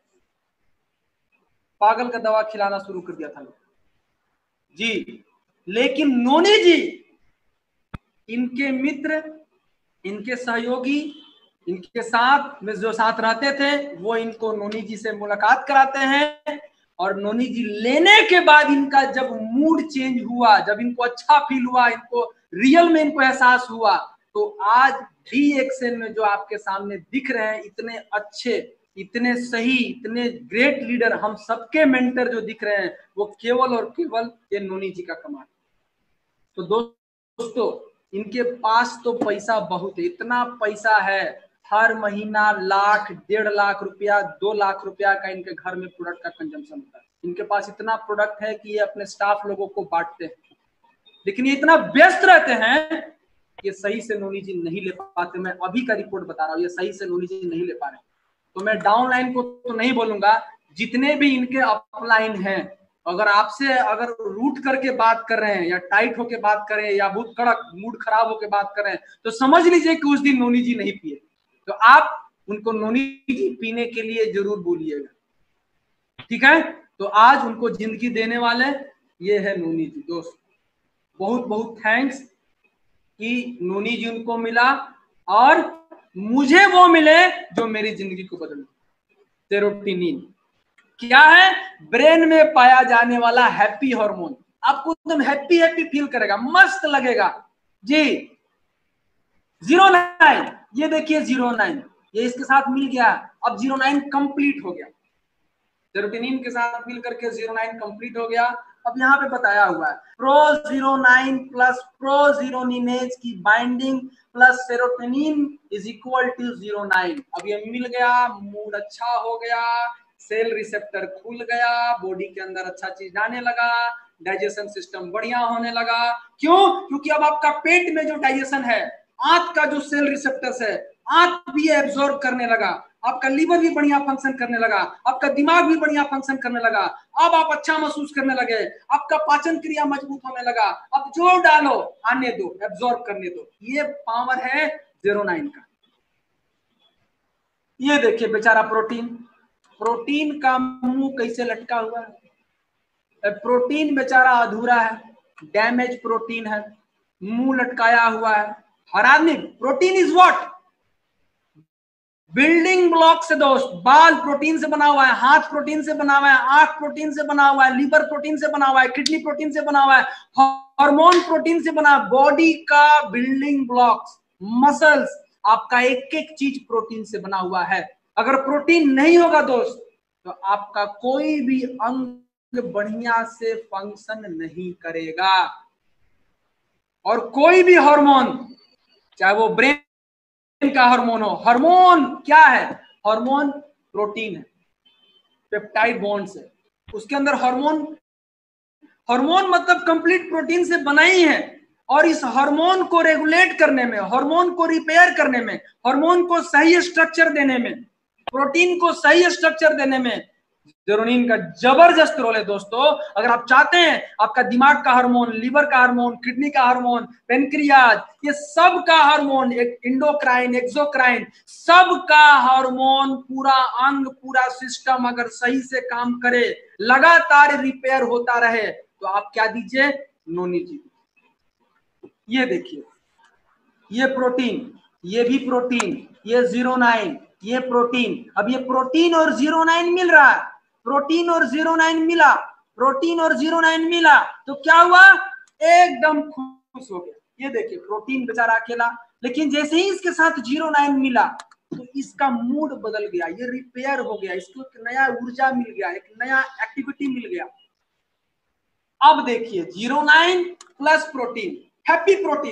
पागल का दवा खिलाना शुरू कर दिया था जी। लेकिन नोनी जी, इनके मित्र, इनके सहयोगी, इनके साथ में जो साथ रहते थे, वो इनको नोनी जी से मुलाकात कराते हैं। और नोनी जी लेने के बाद इनका जब मूड चेंज हुआ, जब इनको अच्छा फील हुआ, इनको रियल में इनको एहसास हुआ, तो आज DXN में जो आपके सामने दिख रहे हैं, इतने अच्छे, इतने सही, इतने ग्रेट लीडर, हम सबके मेंटर जो दिख रहे हैं, वो केवल और केवल ये नोनी जी का कमाल। तो दोस्तों, इनके पास तो पैसा बहुत है, इतना पैसा है, हर महीना लाख, 1.5 लाख रुपया, 2 लाख रुपया का इनके घर में प्रोडक्ट का कंजम्पशन होता है। इनके पास इतना प्रोडक्ट है कि ये अपने स्टाफ लोगों को बांटते हैं। लेकिन ये इतना व्यस्त रहते हैं, ये सही से नोनी जी नहीं ले पाते। मैं अभी का रिपोर्ट बता रहा हूँ, ये सही से नोनी जी नहीं ले पा रहे। तो मैं डाउनलाइन को तो नहीं बोलूंगा, जितने भी इनके अपलाइन हैं, अगर आपसे अगर रूट करके बात कर रहे हैं, या टाइट होके बात कर रहे हैं, या बहुत कड़क मूड खराब होके बात कर रहे हैं, तो समझ लीजिए कि उस दिन नोनी जी नहीं पिए। तो आप उनको नोनी जी पीने के लिए जरूर बोलिएगा, ठीक है। तो आज उनको जिंदगी देने वाले ये है नोनी जी। दोस्त, बहुत बहुत थैंक्स कि नोनी जी उनको मिला और मुझे वो मिले जो मेरी जिंदगी को बदल। सेरोटोनिन क्या है? ब्रेन में पाया जाने वाला हैप्पी हार्मोन, आपको एकदम हैप्पी हैप्पी फील करेगा, मस्त लगेगा जी। 09, ये देखिए 09, ये इसके साथ मिल गया, अब 09 कंप्लीट हो गया, सेरोटोनिन के साथ मिल करके 09 कंप्लीट हो गया। अब यहाँ पे बताया हुआ है प्रो-09 प्लस प्रोजीरोनिनेज की binding plus serotonin is equal to 09। अब ये मिल गया, मूड अच्छा हो गया, सेल रिसेप्टर खुल गया, बॉडी के अंदर अच्छा चीज जाने लगा, डाइजेशन सिस्टम बढ़िया होने लगा। क्यों? क्योंकि अब आपका पेट में जो डाइजेशन है, आंत का जो सेल रिसेप्टर्स है, आंत भी एब्जॉर्ब करने लगा, आपका लीवर भी बढ़िया फंक्शन करने लगा, आपका दिमाग भी बढ़िया फंक्शन करने लगा, अब आप अच्छा महसूस करने लगे, आपका पाचन क्रिया मजबूत होने लगा। अब जो डालो आने दो, एब्जॉर्ब करने दो। ये पावर है 09 का। ये देखिए बेचारा प्रोटीन, प्रोटीन का मुंह कैसे लटका हुआ है। प्रोटीन बेचारा अधूरा है, डैमेज प्रोटीन है, मुंह लटकाया हुआ है। हर आदमी, protein is what? Building block से दोस्त। बाल प्रोटीन से बना हुआ है, हाथ प्रोटीन से बना हुआ है, आंख प्रोटीन से बना हुआ है, लीवर प्रोटीन से बना हुआ है, किडनी प्रोटीन से बना हुआ है, हार्मोन प्रोटीन से बना। बॉडी का बिल्डिंग ब्लॉक्स, मसल्स, आपका एक एक चीज प्रोटीन से बना हुआ है। अगर प्रोटीन नहीं होगा दोस्त, तो आपका कोई भी अंग बढ़िया से फंक्शन नहीं करेगा। और कोई भी हार्मोन, चाहे वो ब्रेन का हार्मोन हो, हार्मोन क्या है? हार्मोन प्रोटीन है, पेप्टाइड बॉन्ड्स है उसके अंदर। हार्मोन, हार्मोन मतलब कंप्लीट प्रोटीन से बना ही है। और इस हार्मोन को रेगुलेट करने में, हार्मोन को रिपेयर करने में, हार्मोन को सही स्ट्रक्चर देने में, प्रोटीन को सही स्ट्रक्चर देने में सेरोटोनिन का जबरदस्त रोल है दोस्तों। अगर आप चाहते हैं आपका दिमाग का हार्मोन, लीवर का हार्मोन, किडनी का हार्मोन, पेनक्रियाज, ये सब का हार्मोन, इंडोक्राइन, एक्सोक्राइन, सब का हार्मोन, पूरा अंग, पूरा सिस्टम अगर सही से काम करे, लगातार रिपेयर होता रहे, तो आप क्या दीजिए? नोनी जी। ये देखिए, ये प्रोटीन, ये भी प्रोटीन, ये 09, ये प्रोटीन। अब ये प्रोटीन और 09 मिल रहा है, प्रोटीन और 09 मिला, प्रोटीन और 09 मिला, तो क्या हुआ? एकदम खुश हो गया। ये देखिए प्रोटीन बेचारा अकेला, लेकिन जैसे ही इसके साथ 09 मिला, तो इसका मूड बदल गया, ये रिपेयर हो गया, इसको एक नया ऊर्जा मिल गया, एक नया एक्टिविटी मिल गया। अब देखिए 09 प्लस प्रोटीन, हैप्पी प्रोटीन,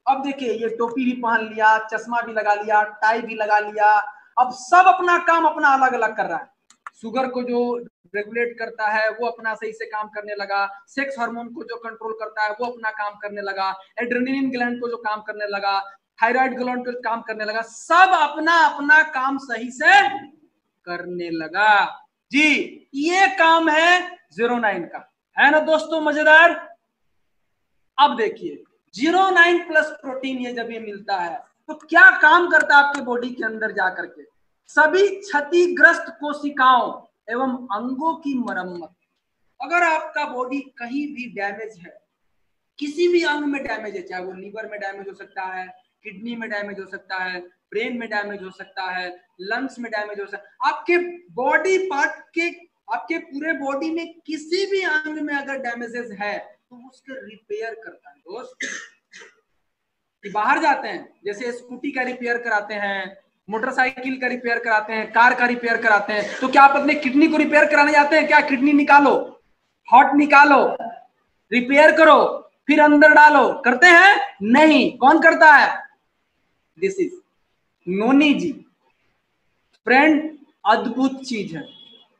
अब देखिए ये टोपी भी पहन लिया, चश्मा भी लगा लिया, टाई भी लगा लिया, अब सब अपना काम अपना अलग अलग कर रहा है। शुगर को जो रेगुलेट करता है वो अपना सही से काम करने लगा, सेक्स हार्मोन को जो कंट्रोल करता है वो अपना काम करने लगा, एड्रेनलिन ग्लैंड को जो काम करने लगा, थायराइड ग्लैंड को काम करने लगा, सब अपना अपना काम सही से करने लगा जी। ये काम है 09 का, है ना दोस्तों मजेदार। अब देखिए 09 प्लस प्रोटीन ये जब ये मिलता है तो क्या काम करता है आपके बॉडी के अंदर जाकर के, सभी क्षतिग्रस्त कोशिकाओं एवं अंगों की मरम्मत। अगर आपका बॉडी कहीं भी डैमेज है, किसी भी अंग में डैमेज है, चाहे वो लीवर में डैमेज हो सकता है, किडनी में डैमेज हो सकता है, ब्रेन में डैमेज हो सकता है, लंग्स में डैमेज हो सकता है, आपके बॉडी पार्ट के, आपके पूरे बॉडी में किसी भी अंग में अगर डैमेजेस है तो उसके रिपेयर करता है दोस्त। बाहर जाते हैं जैसे स्कूटी का रिपेयर कराते हैं, मोटरसाइकिल का रिपेयर कराते हैं, कार का रिपेयर कराते हैं, तो क्या आप अपने किडनी को रिपेयर कराने जाते हैं क्या? किडनी निकालो, हार्ट निकालो, रिपेयर करो, फिर अंदर डालो, करते हैं? नहीं। कौन करता है? This is noni G. Friend अद्भुत चीज है।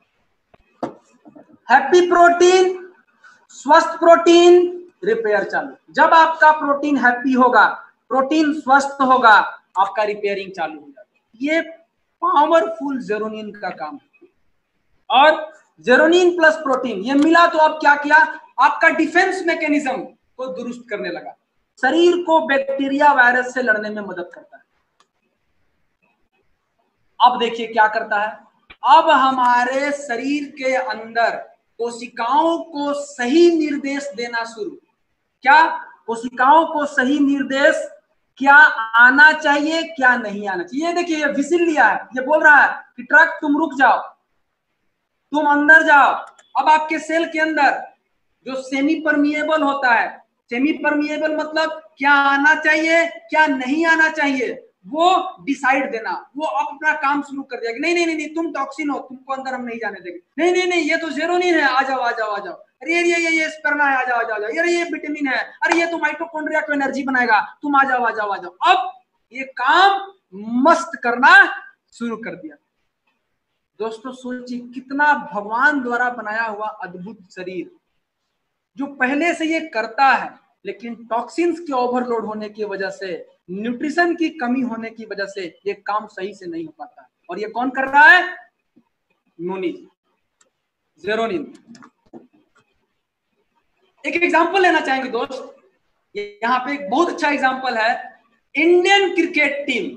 हैप्पी प्रोटीन, स्वस्थ प्रोटीन, रिपेयर चालू। जब आपका प्रोटीन हैप्पी होगा, प्रोटीन स्वस्थ होगा, आपका रिपेयरिंग चालू हो जाएगा। ये पावरफुल जेरोनिन का काम है। और जेरोनिन प्लस प्रोटीन ये मिला तो अब क्या किया, आपका डिफेंस मैकेनिज्म को दुरुस्त करने लगा, शरीर को बैक्टीरिया वायरस से लड़ने में मदद करता है। अब देखिए क्या करता है, अब हमारे शरीर के अंदर कोशिकाओं को सही निर्देश देना शुरू। क्या? कोशिकाओं को सही निर्देश क्या आना चाहिए, क्या नहीं आना चाहिए। देखिए ये विसिल लिया है, ये बोल रहा है कि ट्रक तुम रुक जाओ, तुम अंदर जाओ। अब आपके सेल के अंदर जो सेमी परमिएबल होता है, सेमी परमिएबल मतलब क्या आना चाहिए क्या नहीं आना चाहिए, वो डिसाइड देना। वो अब अपना काम शुरू कर दिया कि नहीं नहीं नहीं तुम टॉक्सिन हो, तुमको अंदर हम नहीं जाने देंगे। नहीं नहीं नहीं ये तो जेरोनिन है, आ जाओ आ जाओ आ जाओ। अरे ये स्पर्मा है, आ जाओ आ जाओ आ जाओ। अरे ये विटामिन है, अरे ये तो माइटोकॉन्ड्रिया को एनर्जी बनाएगा, तुम आ जाओ आ जाओ आ जाओ। अब ये काम मस्त करना शुरू कर दिया। दोस्तों सोचिए कितना भगवान द्वारा बनाया हुआ अद्भुत शरीर, जो पहले से ये करता है, लेकिन टॉक्सिन्स के ओवरलोड होने की वजह से, न्यूट्रिशन की कमी होने की वजह से ये काम सही से नहीं हो पाता। और ये कौन कर रहा है? नोनी, जेरोनिन। एक एग्जांपल लेना चाहेंगे दोस्त, यहाँ पे एक बहुत अच्छा एग्जांपल है। इंडियन क्रिकेट टीम,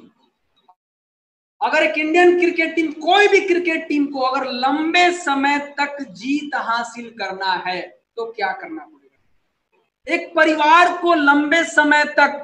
अगर एक इंडियन क्रिकेट टीम, कोई भी क्रिकेट टीम को अगर लंबे समय तक जीत हासिल करना है तो क्या करना पड़ेगा? एक परिवार को लंबे समय तक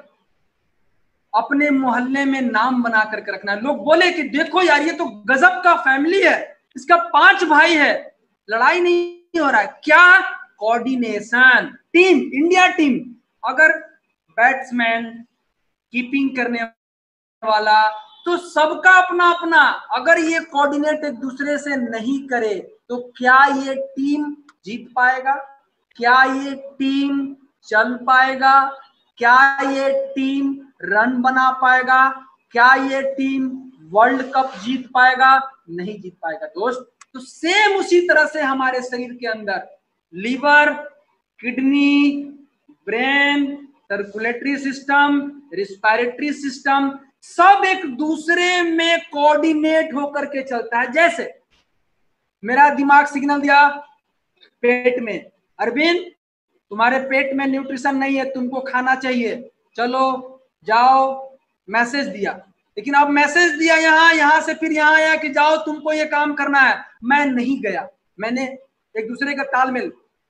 अपने मोहल्ले में नाम बना करके रखना है। लोग बोले कि देखो यार ये तो गजब का फैमिली है, इसका 5 भाई है, लड़ाई नहीं हो रहा है। क्या? कोऑर्डिनेशन। टीम, इंडिया टीम, अगर बैट्समैन, कीपिंग करने वाला, तो सबका अपना अपना, अगर ये कोऑर्डिनेट एक दूसरे से नहीं करे तो क्या ये टीम जीत पाएगा? क्या ये टीम चल पाएगा? क्या ये टीम रन बना पाएगा? क्या ये टीम वर्ल्ड कप जीत पाएगा? नहीं जीत पाएगा दोस्त। तो सेम उसी तरह से हमारे शरीर के अंदर liver, kidney, brain, circulatory system, respiratory system, सब एक दूसरे में कोऑर्डिनेट होकर के चलता है। जैसे मेरा दिमाग सिग्नल दिया पेट में, अरविंद तुम्हारे पेट में न्यूट्रिशन नहीं है, तुमको खाना चाहिए, चलो जाओ, मैसेज दिया। लेकिन अब मैसेज दिया यहाँ से फिर यहाँ आया कि जाओ तुमको ये काम करना है, मैं नहीं गया। मैंने एक दूसरे का तालमेल,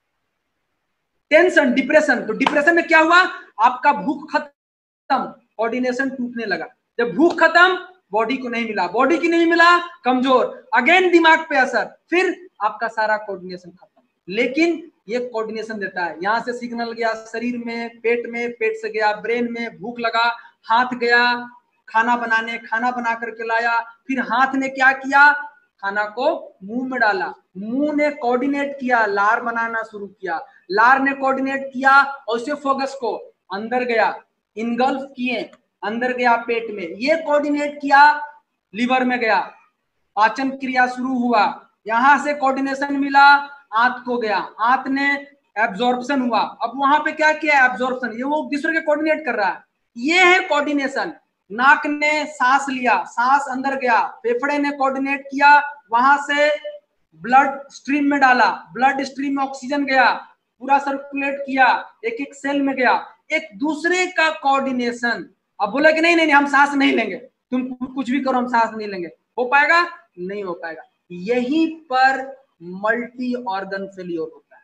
टेंशन, डिप्रेशन। तो डिप्रेशन में क्या हुआ? आपका भूख खत्म, कोऑर्डिनेशन टूटने लगा। जब भूख खत्म, बॉडी को नहीं मिला, बॉडी की नहीं मिला, कमजोर, अगेन दिमाग पे असर, फिर आपका सारा कोऑर्डिनेशन खत्म। लेकिन ये कोऑर्डिनेशन देता है, यहां से सिग्नल गया शरीर में, पेट से गया ब्रेन में, भूख लगा, हाथ गया खाना बनाने, खाना बना करके लाया, फिर हाथ ने क्या किया? खाना को मुंह में डाला, मुंह ने कोऑर्डिनेट किया, लार बनाना शुरू किया, लार ने कोऑर्डिनेट किया और उसे फोकस को अंदर गया, इनगल्फ किए, अंदर गया पेट में, ये कोऑर्डिनेट किया, लीवर में गया, पाचन क्रिया शुरू हुआ, यहां से कोऑर्डिनेशन मिला, आंत को गया, आंत ने एब्जॉर्प्शन हुआ, अब वहां पे क्या किया, एब्जॉर्प्शन, ये वो दूसरे के कोऑर्डिनेट कर रहा है, ये है कोऑर्डिनेशन। नाक ने सांस लिया, सांस अंदर गया, फेफड़े ने कोऑर्डिनेट किया, वहां से ब्लड स्ट्रीम में डाला, ब्लड स्ट्रीम में ऑक्सीजन गया, पूरा सर्कुलेट किया, एक एक सेल में गया, एक दूसरे का कोऑर्डिनेशन। अब बोला कि नहीं नहीं हम सांस नहीं लेंगे, तुम कुछ भी करो हम सांस नहीं लेंगे, हो पाएगा? नहीं हो पाएगा। यहीं पर मल्टी ऑर्गन फेलियर होता है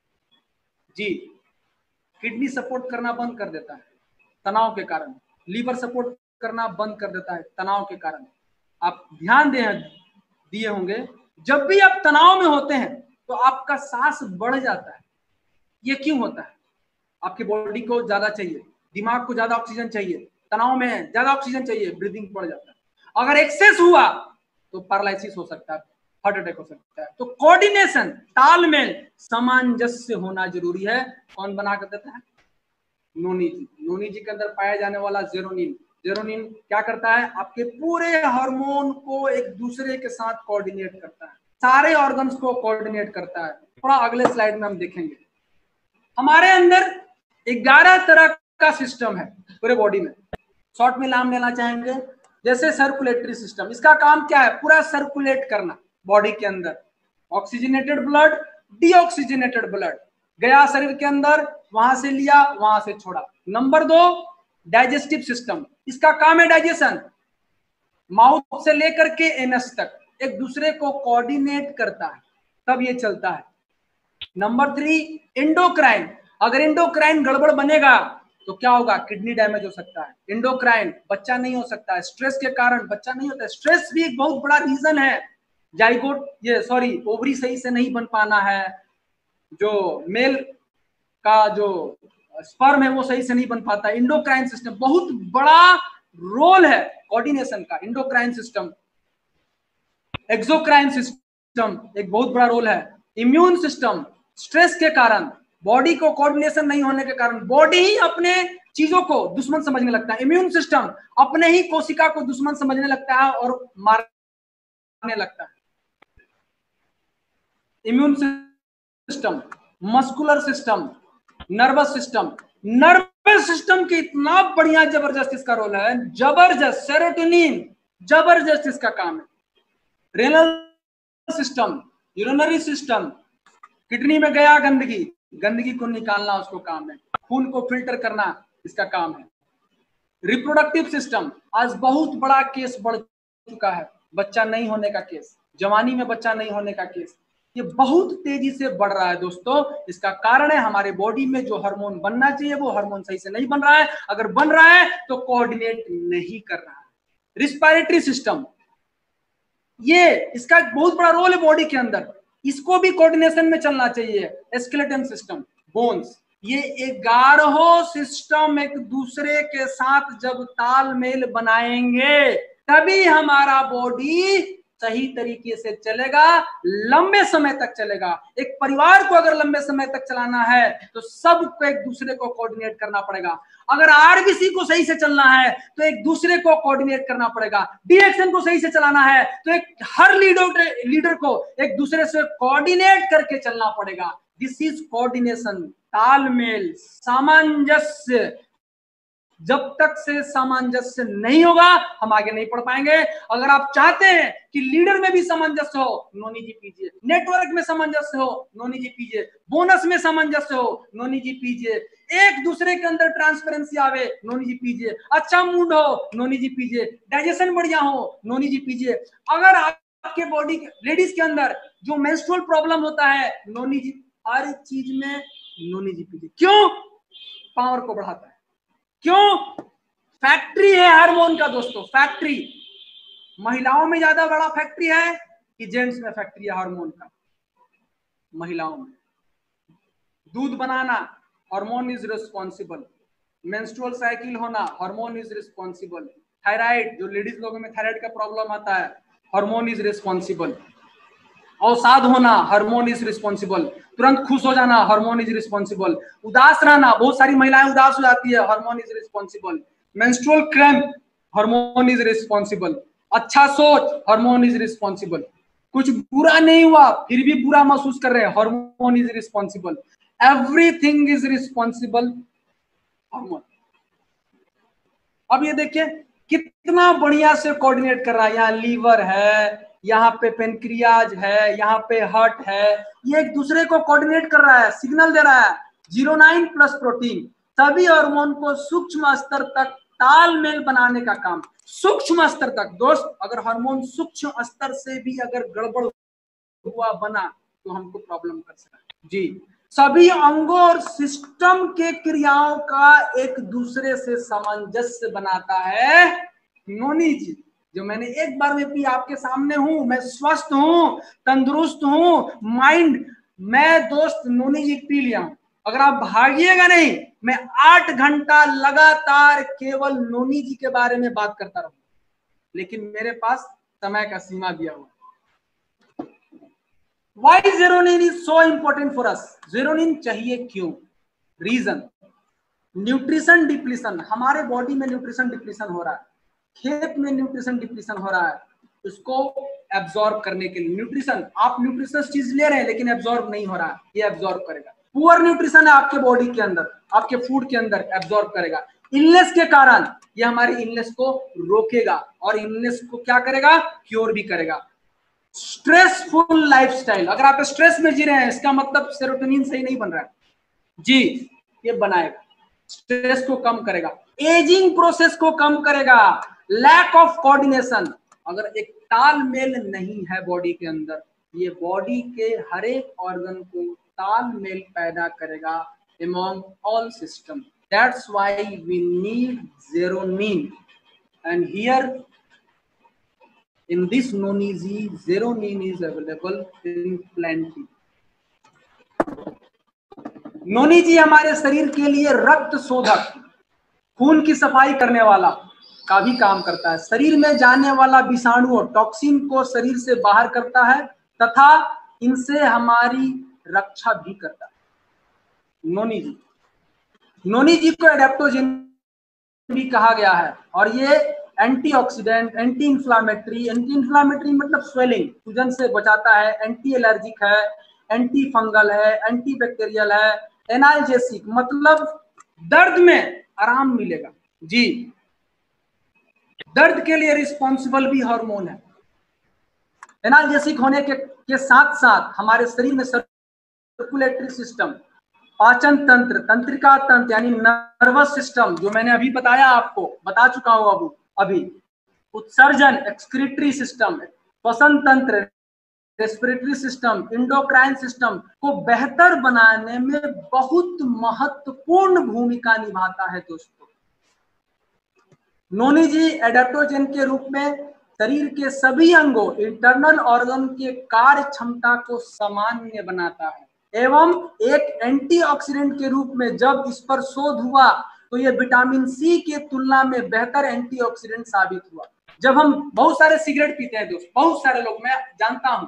जी। किडनी सपोर्ट करना बंद कर देता है तनाव के कारण, लीवर सपोर्ट करना बंद कर देता है तनाव के कारण। आप ध्यान दिए होंगे, जब भी आप तनाव में होते हैं तो आपका सांस बढ़ जाता है। ये क्यों होता है? आपकी बॉडी को ज्यादा चाहिए, दिमाग को ज्यादा ऑक्सीजन चाहिए, तनाव में ज्यादा ऑक्सीजन चाहिए, ब्रीदिंग बढ़ जाता है। अगर एक्सेस हुआ तो पैरालिसिस हो सकता है, हार्ट अटैक हो सकता है। तो कोऑर्डिनेशन, तालमेल, सामंजस्य होना जरूरी है। कौन बना कर देता है? नोनी जी। नोनी जी के अंदर पाया जाने वाला जेरोनिन, जेरोनिन क्या करता है? आपके पूरे हार्मोन को एक दूसरे के साथ कोऑर्डिनेट करता है, सारे ऑर्गन्स को कोऑर्डिनेट करता है। थोड़ा अगले स्लाइड में हम देखेंगे। हमारे अंदर 11 तरह का सिस्टम है पूरे बॉडी में, शॉर्ट में नाम लेना चाहेंगे। जैसे सर्कुलेटरी सिस्टम, इसका काम क्या है? पूरा सर्कुलेट करना बॉडी के अंदर। ऑक्सीजनेटेड ब्लड, डीऑक्सीजनेटेड ब्लड गया शरीर के अंदर, वहां से लिया, वहां से छोड़ा। नंबर 2 डाइजेस्टिव सिस्टम, इसका काम है डाइजेशन, माउथ से लेकर के एनस तक एक दूसरे को कोऑर्डिनेट करता है, तब ये चलता है। नंबर 3 एंडोक्राइन, अगर एंडोक्राइन गड़बड़ बनेगा तो क्या होगा? किडनी डैमेज हो सकता है। एंडोक्राइन, बच्चा नहीं हो सकता है, स्ट्रेस के कारण बच्चा नहीं होता है। स्ट्रेस भी एक बहुत बड़ा रीजन है, जाइगोट ओवरी सही से नहीं बन पाना है, जो मेल का जो स्पर्म है वो सही से नहीं बन पाता। एंडोक्राइन सिस्टम बहुत बड़ा रोल है कोऑर्डिनेशन का। एंडोक्राइन सिस्टम, एक्सोक्राइन सिस्टम एक बहुत बड़ा रोल है। इम्यून सिस्टम, स्ट्रेस के कारण, बॉडी को कोऑर्डिनेशन नहीं होने के कारण बॉडी ही अपने चीजों को दुश्मन समझने लगता है। इम्यून सिस्टम अपने ही कोशिका को दुश्मन समझने लगता है और मारने लगता है। Immune system, muscular system, nervous system, nervous system की इतना बढ़िया जबरदस्त इसका रोल है, जबरदस्त। सेरोटोनिन जबरदस्त इसका काम है। Renal system, urinary system, kidney में गया गंदगी, गंदगी को निकालना उसको काम है। खून को फिल्टर करना इसका काम है। रिप्रोडक्टिव सिस्टम, आज बहुत बड़ा केस बढ़ चुका है, बच्चा नहीं होने का केस, जवानी में बच्चा नहीं होने का केस, ये बहुत तेजी से बढ़ रहा है दोस्तों। इसका कारण है हमारे बॉडी में जो हार्मोन बनना चाहिए वो हार्मोन सही से नहीं बन रहा है, अगर बन रहा है तो कोऑर्डिनेट नहीं कर रहा है। रिस्पायरेटरी सिस्टम, ये इसका बहुत बड़ा रोल है बॉडी के अंदर, इसको भी कोऑर्डिनेशन में चलना चाहिए। स्केलेटन सिस्टम, बोन्स, ये 11 सिस्टम एक दूसरे के साथ जब तालमेल बनाएंगे तभी हमारा बॉडी सही तरीके से चलेगा, लंबे समय तक चलेगा। एक परिवार को अगर लंबे समय तक चलाना है तो सबको एक दूसरे को कोऑर्डिनेट करना पड़ेगा। अगर आरबीसी को सही से चलना है तो एक दूसरे को कोऑर्डिनेट करना पड़ेगा। डीएक्सन को सही से चलाना है तो हर लीडर को एक दूसरे से कोऑर्डिनेट करके चलना पड़ेगा। दिस इज कोऑर्डिनेशन, तालमेल, सामंजस्य। जब तक से सामंजस्य नहीं होगा हम आगे नहीं बढ़ पाएंगे। अगर आप चाहते हैं कि लीडर में भी सामंजस्य हो, नोनी जी पीजिए। नेटवर्क में सामंजस्य हो, नोनी जी पीजिए। बोनस में सामंजस्य हो, नोनी जी पीजिए। एक दूसरे के अंदर ट्रांसपेरेंसी आवे, नोनी जी पीजिए। अच्छा मूड हो, नोनी जी पीजिए। डाइजेशन बढ़िया हो, नोनी जी पीजिए। अगर आपके बॉडी लेडीज के अंदर जो मेंस्ट्रुअल प्रॉब्लम होता है, नोनी जी, हर चीज में नोनी जी पीजिए। क्यों? पावर को बढ़ाता है। क्यों? फैक्ट्री है हार्मोन का दोस्तों, फैक्ट्री। महिलाओं में ज्यादा बड़ा फैक्ट्री है कि जेंट्स में फैक्ट्री है हार्मोन का? महिलाओं में। दूध बनाना, hormone is responsible. Menstrual cycle होना, हार्मोन इज
अवसाद होना, हार्मोन इज रिस्पॉन्सिबल। तुरंत खुश हो जाना, हार्मोन इज रिस्पॉन्सिबल। उदास रहना, बहुत सारी महिलाएं उदास हो जाती है, hormone is responsible. Menstrual cramp, hormone is responsible. अच्छा सोच, हार्मोन इज रिस्पॉन्सिबल। कुछ बुरा नहीं हुआ फिर भी बुरा महसूस कर रहे हैं, hormone is responsible. Everything is responsible hormone. अब ये देखिए कितना बढ़िया से कोऑर्डिनेट कर रहा है। यहाँ लीवर है, यहाँ पे पेनक्रियाज है, यहाँ पे हार्ट है, ये एक दूसरे को कोऑर्डिनेट कर रहा है, सिग्नल दे रहा है। 09 प्लस प्रोटीन सभी हार्मोन को सूक्ष्म स्तर तक तालमेल बनाने का काम, सूक्ष्म स्तर तक। दोस्त, अगर हार्मोन सूक्ष्म स्तर से भी अगर गड़बड़ हुआ बना तो हमको प्रॉब्लम कर सकता है जी। सभी अंगों और सिस्टम के क्रियाओं का एक दूसरे से सामंजस्य बनाता है नोनी जी। जो मैंने एक बार में पी, आपके सामने हूं, मैं स्वस्थ हूं, तंदुरुस्त हूं, माइंड, मैं दोस्त नोनी जी पी लिया हूं। अगर आप भागिएगा नहीं, मैं 8 घंटा लगातार केवल नोनी जी के बारे में बात करता रहूं, लेकिन मेरे पास समय का सीमा दिया हुआ। Why zeronin is so important for us? Zeronin चाहिए क्यों? रीजन, न्यूट्रिशन डिप्लीशन, हमारे बॉडी में न्यूट्रिशन डिप्लीशन हो रहा है, खेत में न्यूट्रिशन डिप्लीशन हो रहा है, उसको एब्जॉर्ब करने के लिए न्यूट्रिशन, आप न्यूट्रिशस चीज ले रहे हैं लेकिन एब्जॉर्ब नहीं हो रहा है, ये एब्जॉर्ब करेगा। पुअर न्यूट्रिशन है आपके बॉडी के अंदर, आपके फूड के अंदर, एब्जॉर्ब करेगा। इलनेस के कारण ये हमारी इलनेस को रोकेगा और इलनेस को क्या करेगा? क्योर भी करेगा। स्ट्रेसफुल लाइफस्टाइल, अगर आप स्ट्रेस में जी रहे हैं, इसका मतलब सेरोटोनिन सही नहीं बन रहा है जी, ये बनाएगा, स्ट्रेस को कम करेगा, एजिंग प्रोसेस को कम करेगा। लैक ऑफ कोऑर्डिनेशन, अगर एक तालमेल नहीं है बॉडी के अंदर, ये बॉडी के हर एक ऑर्गन को तालमेल पैदा करेगा among all system. That's why we need zeronin, and here in this noni ji zeronin is available in plenty. नोनी जी हमारे शरीर के लिए रक्त शोधक, खून की सफाई करने वाला का भी काम करता है। शरीर में जाने वाला विषाणु और टॉक्सिन को शरीर से बाहर करता है तथा इनसे हमारी रक्षा भी करता है। नोनी जी को एडेप्टोजेन भी कहा गया है और ये एंटीऑक्सीडेंट, एंटी इंफ्लामेटरी मतलब स्वेलिंग, सूजन से बचाता है, एंटी एलर्जिक है, एंटी फंगल है, एंटी बैक्टीरियल है, एनाल्जेसिक मतलब दर्द में आराम मिलेगा जी। दर्द के लिए रिस्पॉन्सिबल भी हार्मोन है। एनाल्जेसिक होने के साथ साथ हमारे शरीर में सर्कुलेटरी सिस्टम, पाचन तंत्र, तंत्रिका तंत्र यानी नर्वस सिस्टम, जो मैंने अभी बताया आपको, बता चुका हूं अभी, उत्सर्जन, एक्सक्रीटरी सिस्टम, श्वसन तंत्र, रेस्पिरेटरी सिस्टम, इंडोक्राइन सिस्टम को बेहतर बनाने में बहुत महत्वपूर्ण भूमिका निभाता है दोस्तों। नोनी जी एडेप्टोजेन के रूप में शरीर के सभी अंगों, इंटरनल ऑर्गन के कार्य क्षमता को सामान्य बनाता है एवं एक एंटीऑक्सीडेंट के रूप में जब इस पर शोध हुआ तो यह विटामिन सी के तुलना में बेहतर एंटीऑक्सीडेंट साबित हुआ। जब हम बहुत सारे सिगरेट पीते हैं दोस्त, बहुत सारे लोग, मैं जानता हूं,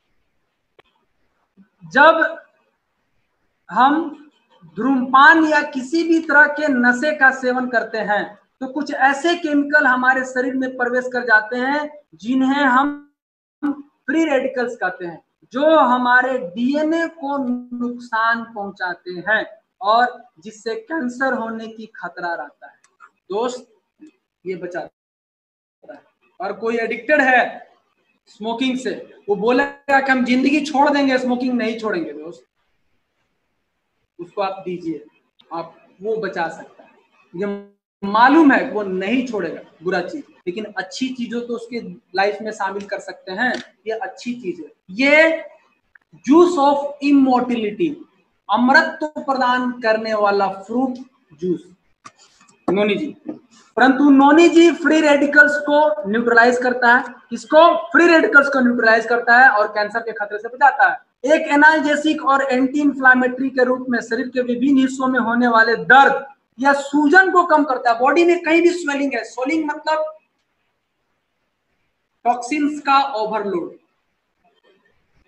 जब हम धूम्रपान या किसी भी तरह के नशे का सेवन करते हैं तो कुछ ऐसे केमिकल हमारे शरीर में प्रवेश कर जाते हैं जिन्हें हम फ्री रेडिकल्स कहते हैं, जो हमारे डीएनए को नुकसान पहुंचाते हैं और जिससे कैंसर होने की खतरा रहता है दोस्त, ये बचाता है। और कोई एडिक्टेड है स्मोकिंग से, वो बोलेगा कि हम जिंदगी छोड़ देंगे, स्मोकिंग नहीं छोड़ेंगे दोस्त, उसको आप दीजिए, आप वो बचा सकता है। ये मालूम है वो नहीं छोड़ेगा बुरा चीज, लेकिन अच्छी चीजों तो उसके लाइफ में शामिल कर सकते हैं, ये अच्छी चीज है। ये जूस ऑफ इमोर्टिलिटी, अमरत्व प्रदान करने वाला फ्रूट जूस नोनी जी। परंतु नोनी जी फ्री रेडिकल्स को न्यूट्रलाइज करता है, किसको? फ्री रेडिकल्स को न्यूट्रलाइज करता है और कैंसर के खतरे से बचाता है। एक एनाल्जेसिक और एंटी इंफ्लामेटरी के रूप में शरीर के विभिन्न हिस्सों में होने वाले दर्द या सूजन को कम करता है। बॉडी में कहीं भी स्वेलिंग है, स्वेलिंग मतलब टॉक्सिन्स का ओवरलोड,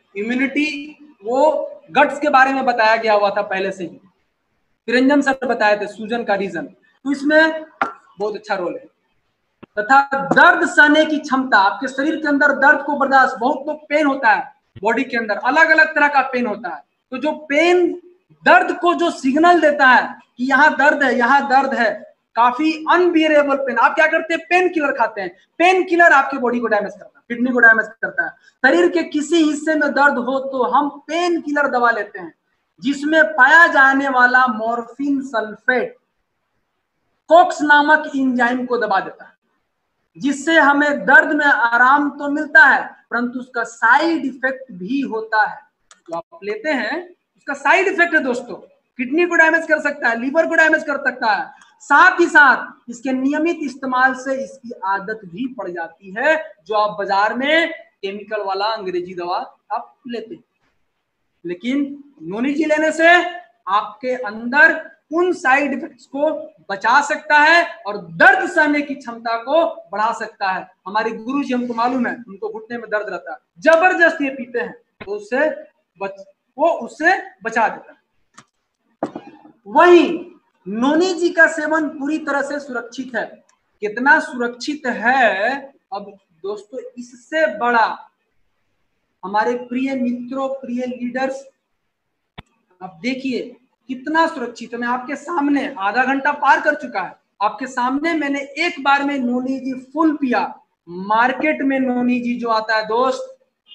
इम्यूनिटी, वो गट्स के बारे में बताया गया हुआ था पहले से ही, निरंजन सर बताए थे सूजन का रीजन, तो इसमें बहुत अच्छा रोल है। तथा दर्द सहने की क्षमता, आपके शरीर के अंदर दर्द को बर्दाश्त, बहुत लोग पेन होता है बॉडी के अंदर, अलग अलग तरह का पेन होता है, तो जो पेन दर्द को जो सिग्नल देता है कि यहाँ दर्द है, यहाँ दर्द है, काफी अनबियरेबल पेन, आप क्या करते हैं, पेन किलर खाते हैं, पेन किलर आपके बॉडी को डैमेज करता है, किडनी को डैमेज करता है। शरीर के किसी हिस्से में दर्द हो तो हम पेन किलर दवा लेते हैं, जिसमें पाया जाने वाला मॉर्फिन सल्फेट कोक्स नामक एंजाइम को दबा देता है, जिससे हमें दर्द में आराम तो मिलता है, परंतु उसका साइड इफेक्ट भी होता है। जो आप लेते हैं उसका साइड इफेक्ट है दोस्तों, किडनी को डैमेज कर सकता है, लीवर को डैमेज कर सकता है, साथ ही साथ इसके नियमित इस्तेमाल से इसकी आदत भी पड़ जाती है, जो आप बाजार में केमिकल वाला अंग्रेजी दवा आप लेते हैं। लेकिन नोनी जी लेने से आपके अंदर उन साइड इफेक्ट्स को बचा सकता है और दर्द सहने की क्षमता को बढ़ा सकता है। हमारे गुरु जी, हमको मालूम है, उनको घुटने में दर्द रहता है, जबरदस्त ये पीते हैं तो उससे बचा देता है। वहीं नोनी जी का सेवन पूरी तरह से सुरक्षित है। कितना सुरक्षित है, अब दोस्तों इससे बड़ा हमारे प्रिय मित्रों, प्रिय लीडर्स, आप देखिए कितना सुरक्षित है। मैं आपके सामने, आधा घंटा पार कर चुका है, आपके सामने मैंने एक बार में नोनी जी फुल पिया। मार्केट में नोनी जी जो आता है दोस्त,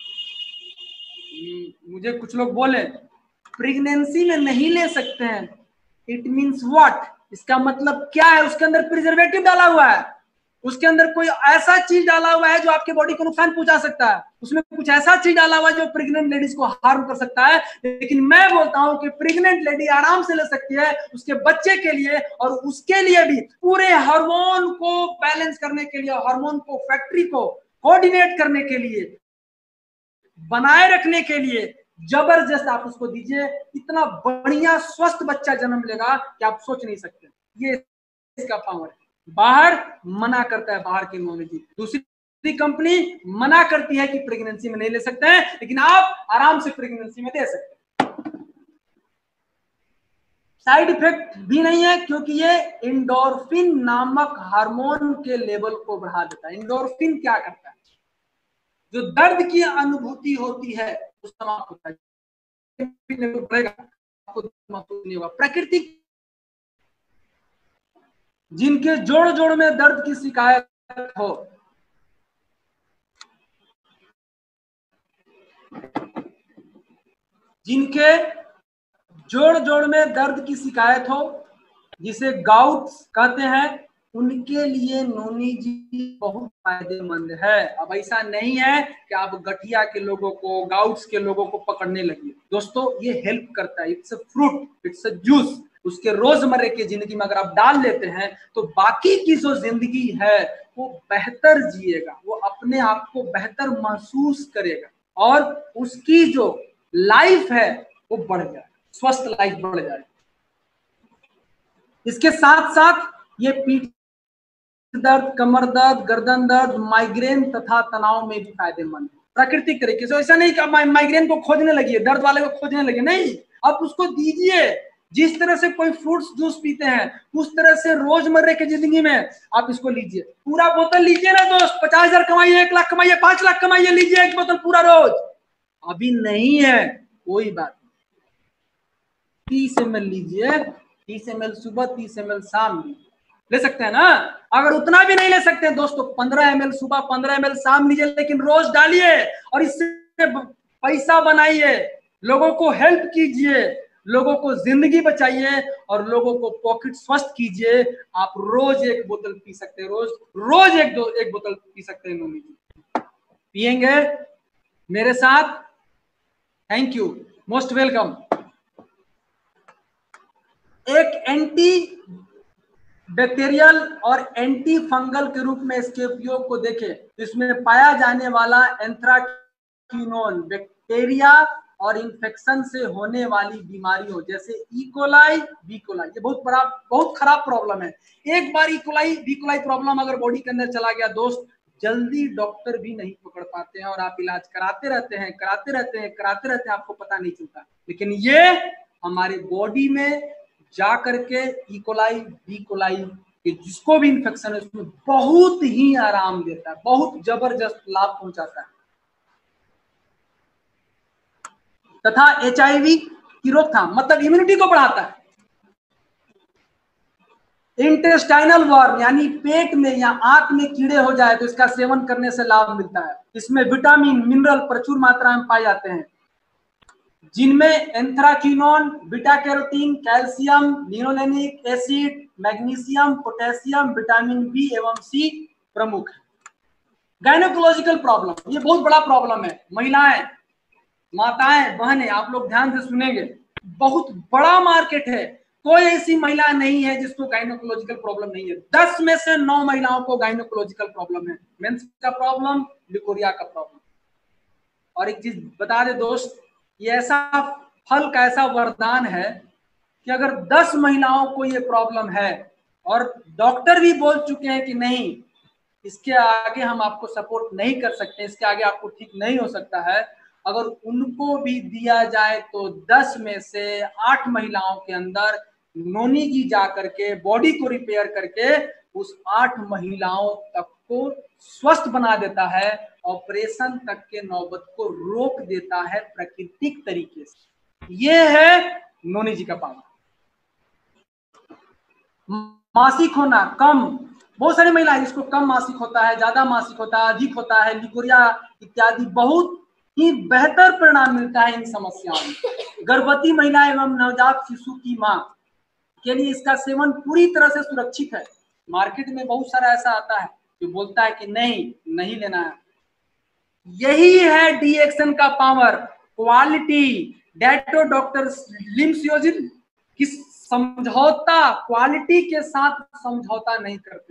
मुझे कुछ लोग बोले प्रेगनेंसी में नहीं ले सकते हैं, इट मीन्स व्हाट, इसका मतलब क्या है, उसके अंदर प्रिजर्वेटिव डाला हुआ है, उसके अंदर कोई ऐसा चीज डाला हुआ है जो आपके बॉडी को नुकसान पहुंचा सकता है, उसमें कुछ ऐसा चीज डाला हुआ है जो प्रेग्नेंट लेडीज को हार्म कर सकता है। लेकिन मैं बोलता हूं कि प्रेग्नेंट लेडी आराम से ले सकती है, उसके बच्चे के लिए, और उसके लिए भी पूरे हार्मोन को बैलेंस करने के लिए, हार्मोन को, फैक्ट्री को कोऑर्डिनेट करने के लिए, बनाए रखने के लिए जबरदस्त आप उसको दीजिए, इतना बढ़िया स्वस्थ बच्चा जन्म लेगा कि आप सोच नहीं सकते। ये इसका पावर है। बाहर मना करता है, बाहर की नॉलेज, दूसरी कंपनी मना करती है कि प्रेगनेंसी में नहीं ले सकते हैं, लेकिन आप आराम से प्रेगनेंसी में दे सकते हैं। साइड इफेक्ट भी नहीं है, क्योंकि ये एंडोर्फिन नामक हार्मोन के लेवल को बढ़ा देता है। एंडोर्फिन क्या करता है, जो दर्द की अनुभूति होती है वो समाप्त होता है, आपको महसूस नहीं होगा। प्राकृतिक, जिनके जोड़ जोड़ में दर्द की शिकायत हो, जिनके जोड़ जोड़ में दर्द की शिकायत हो, जिसे गाउट कहते हैं, उनके लिए नोनी जी बहुत फायदेमंद है। अब ऐसा नहीं है कि आप गठिया के लोगों को, गाउट्स के लोगों को पकड़ने लगे। दोस्तों ये हेल्प करता है, it's a fruit, it's a juice. उसके रोजमर्रे की जिंदगी में अगर आप डाल लेते हैं तो बाकी की जो जिंदगी है वो बेहतर जिएगा, वो अपने आप को बेहतर महसूस करेगा और उसकी जो लाइफ है वो बढ़ जाए, स्वस्थ लाइफ बढ़ जाए। इसके साथ साथ ये पीठ दर्द, कमर दर्द, गर्दन दर्द, माइग्रेन तथा तनाव में भी फायदेमंद है, प्राकृतिक तरीके से। ऐसा नहीं कि माइग्रेन को खोजने लगी, दर्द वाले को खोजने लगे, नहीं, आप उसको दीजिए। जिस तरह से कोई फ्रूट्स जूस पीते हैं उस तरह से रोजमर्रे की जिंदगी में आप इसको लीजिए। पूरा बोतल लीजिए ना दोस्त, 50,000 कमाइए, 1 लाख कमाइए, 5 लाख कमाइए, लीजिए एक बोतल पूरा रोज। अभी नहीं है कोई बात, 30 ml लीजिए, 30 ml सुबह, 30 ml शाम ले सकते हैं ना। अगर उतना भी नहीं ले सकते हैं दोस्तों, 15 ml सुबह, 15 ml शाम लीजिए, लेकिन रोज डालिए और इससे पैसा बनाइए, लोगों को हेल्प कीजिए, लोगों को जिंदगी बचाइए और लोगों को पॉकेट स्वस्थ कीजिए। आप रोज 1 बोतल पी सकते हैं, रोज एक बोतल पी सकते हैं। नोनी जी पियेंगे मेरे साथ? Thank you, most welcome. एक एंटी बैक्टीरियल और एंटी फंगल के रूप में इसके उपयोग को देखें। इसमें पाया जाने वाला एंथ्राक्विनोन बैक्टीरिया और इन्फेक्शन से होने वाली बीमारियों जैसे इकोलाई, बीकोलाई, ये बहुत खराब प्रॉब्लम है। एक बार इकोलाई, बीकोलाई प्रॉब्लम अगर बॉडी के अंदर चला गया दोस्त, जल्दी डॉक्टर भी नहीं पकड़ पाते हैं और आप इलाज कराते रहते हैं, आपको पता नहीं चलता। लेकिन ये हमारे बॉडी में जा करके ई कोलाई, बी कोलाई, जिसको भी इन्फेक्शन है उसमें बहुत ही आराम देता है, बहुत जबरदस्त लाभ पहुंचाता है। तथा HIV की रोकथाम मतलब इम्यूनिटी को बढ़ाता है। इंटेस्टाइनल वर्म यानी पेट में या आंत में कीड़े हो जाए तो इसका सेवन करने से लाभ मिलता है। इसमें विटामिन मिनरल प्रचुर मात्रा में पाए जाते हैं, जिनमें anthraquinone, beta carotene, calcium, linolenic acid, magnesium, potassium, vitamin B एवं सी प्रमुख है। गायनोकोलॉजिकल प्रॉब्लम, ये बहुत बड़ा प्रॉब्लम है। महिलाएं, माताएं, बहनें, आप लोग ध्यान से सुनेंगे, बहुत बड़ा मार्केट है। कोई ऐसी महिला नहीं है जिसको गायनोकोलॉजिकल प्रॉब्लम नहीं है। 10 में से 9 महिलाओं को गायनोकोलॉजिकल प्रॉब्लम है, मेंस का प्रॉब्लम, लिकोरिया का प्रॉब्लम। और एक चीज बता दे दोस्त, ये ऐसा फल का ऐसा वरदान है कि अगर 10 महिलाओं को ये प्रॉब्लम है और डॉक्टर भी बोल चुके हैं कि नहीं, इसके आगे हम आपको सपोर्ट नहीं कर सकते, इसके आगे आपको ठीक नहीं हो सकता है, अगर उनको भी दिया जाए तो 10 में से 8 महिलाओं के अंदर नोनी जी जा करके बॉडी को रिपेयर करके उस 8 महिलाओं तक को स्वस्थ बना देता है, ऑपरेशन तक के नौबत को रोक देता है प्राकृतिक तरीके से। ये है नोनी जी का पावर। मासिक होना कम, बहुत सारी महिलाएं जिसको कम मासिक होता है, ज्यादा मासिक होता है, अधिक होता है, लिकोरिया इत्यादि, बहुत ही बेहतर परिणाम मिलता है इन समस्याओं में। गर्भवती महिला एवं नवजात शिशु की मां के लिए इसका सेवन पूरी तरह से सुरक्षित है। मार्केट में बहुत सारा ऐसा आता है जो बोलता है कि नहीं लेना है। यही है डीएक्सन का पावर, क्वालिटी। डेटो डॉक्टर लिम्सियोजिन की समझौता, क्वालिटी के साथ समझौता नहीं करते।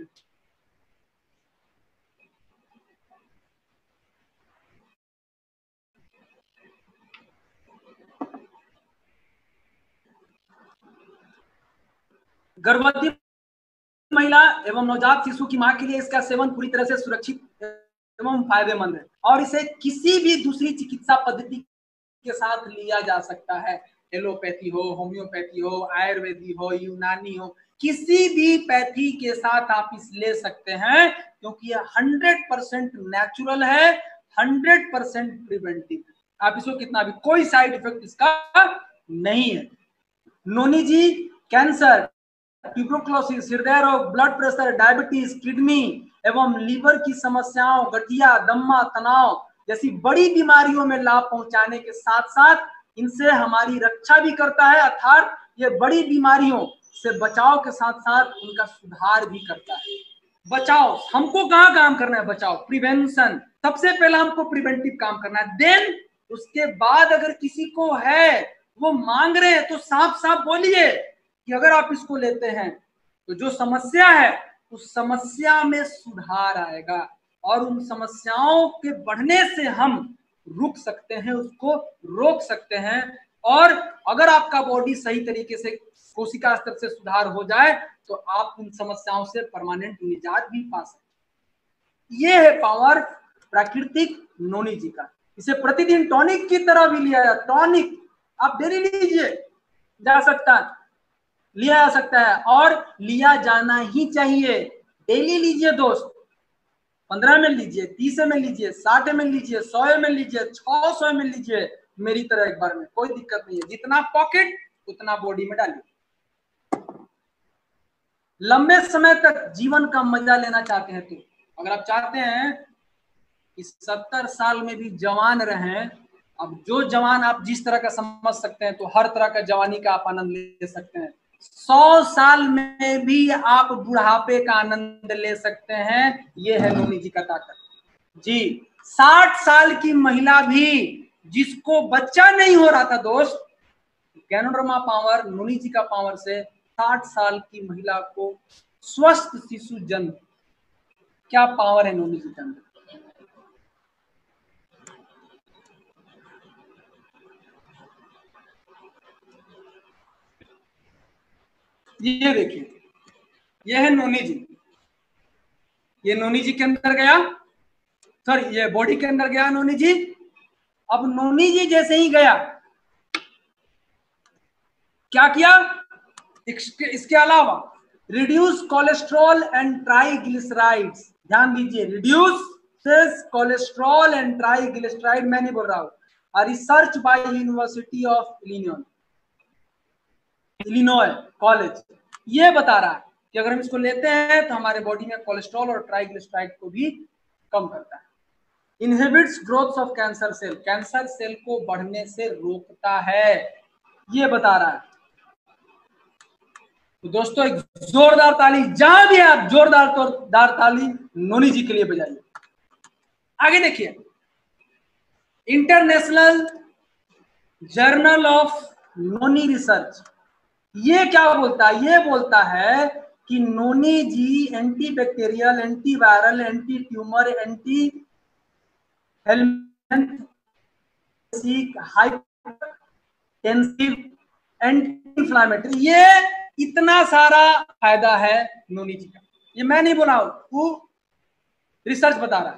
गर्भवती महिला एवं नवजात शिशु की मां के लिए इसका सेवन पूरी तरह से सुरक्षित एवं फायदेमंद है और इसे किसी भी दूसरी चिकित्सा पद्धति के साथ लिया जा सकता है। एलोपैथी हो, होम्योपैथी हो, आयुर्वेदी हो, यूनानी हो, किसी भी पैथी के साथ आप इस ले सकते हैं, क्योंकि ये 100% नेचुरल है, 100% प्रिवेंटिव। आप इसको कितना भी, कोई साइड इफेक्ट इसका नहीं है। नोनी जी कैंसर, ट्यूबरकुलोसिस, हृदय रोग, ब्लड प्रेशर, डायबिटीज, किडनी एवं लीवर की समस्याओं, गठिया, दम्मा, तनाव जैसी बड़ी बीमारियों में लाभ पहुंचाने के साथ साथ इनसे हमारी रक्षा भी करता है, अर्थात ये बड़ी बीमारियों से बचाव के साथ साथ उनका सुधार भी करता है। बचाव हमको कहाँ काम करना है? बचाव, प्रिवेंशन। सबसे पहले हमको प्रिवेंटिव काम करना है। देन उसके बाद अगर किसी को है, वो मांग रहे हैं, तो साफ साफ बोलिए कि अगर आप इसको लेते हैं तो जो समस्या है उस समस्या में सुधार आएगा और उन समस्याओं के बढ़ने से हम रुक सकते हैं, उसको रोक सकते हैं। और अगर आपका बॉडी सही तरीके से कोशिका स्तर से सुधार हो जाए तो आप उन समस्याओं से परमानेंट निजात भी पा सकते। ये है पावर प्राकृतिक नोनी जी का। इसे प्रतिदिन टॉनिक की तरह भी लिया जाए। टॉनिक आप डेली लीजिए, जा सकता है, लिया जा सकता है और लिया जाना ही चाहिए। डेली लीजिए दोस्त, 15 ml लीजिए, 30 ml लीजिए, 60 ml लीजिए, 100 ml लीजिए, 600 ml लीजिए, मेरी तरह एक बार में, कोई दिक्कत नहीं है। जितना पॉकेट उतना बॉडी में डालिए। लंबे समय तक जीवन का मजा लेना चाहते हैं तो, अगर आप चाहते हैं कि 70 साल में भी जवान रहें, अब जो जवान आप जिस तरह का समझ सकते हैं, तो हर तरह का जवानी का आप आनंद ले सकते हैं। 100 साल में भी आप बुढ़ापे का आनंद ले सकते हैं। ये है नोनी जी का ताकत जी। 60 साल की महिला भी जिसको बच्चा नहीं हो रहा था दोस्त, गैनोडर्मा पावर, नोनी जी का पावर से 60 साल की महिला को स्वस्थ शिशु जन्म। क्या पावर है नोनी जी के अंदर। ये देखिए, ये है नोनी जी। ये नोनी जी के अंदर गया, सॉरी ये बॉडी के अंदर गया नोनी जी। अब नोनी जी जैसे ही गया क्या किया, इसके अलावा रिड्यूस कोलेस्ट्रॉल एंड ट्राइग्लिसराइड्स, ध्यान दीजिए, रिड्यूस कोलेस्ट्रॉल एंड ट्राइग्लिसराइड, मैं नहीं बोल रहा हूं, research by university of Illinois college ये बता रहा है कि अगर हम इसको लेते हैं तो हमारे बॉडी में कोलेस्ट्रॉल और ट्राइग्लिसराइड को भी कम करता है। Inhibits growth of cancer cell, cancer cell को बढ़ने से रोकता है, ये बता रहा है। तो दोस्तों एक जोरदार ताली, जहां भी आप जोरदार ताली नोनी जी के लिए बजाइए। आगे देखिए, international journal of noni research ये क्या बोलता है, ये बोलता है कि नोनी जी anti bacterial, anti viral, anti tumour, anti hypertensive, anti inflammatory, ये इतना सारा फायदा है नोनी जी का। ये मैं नहीं बोला हूं, वो रिसर्च बता रहा है।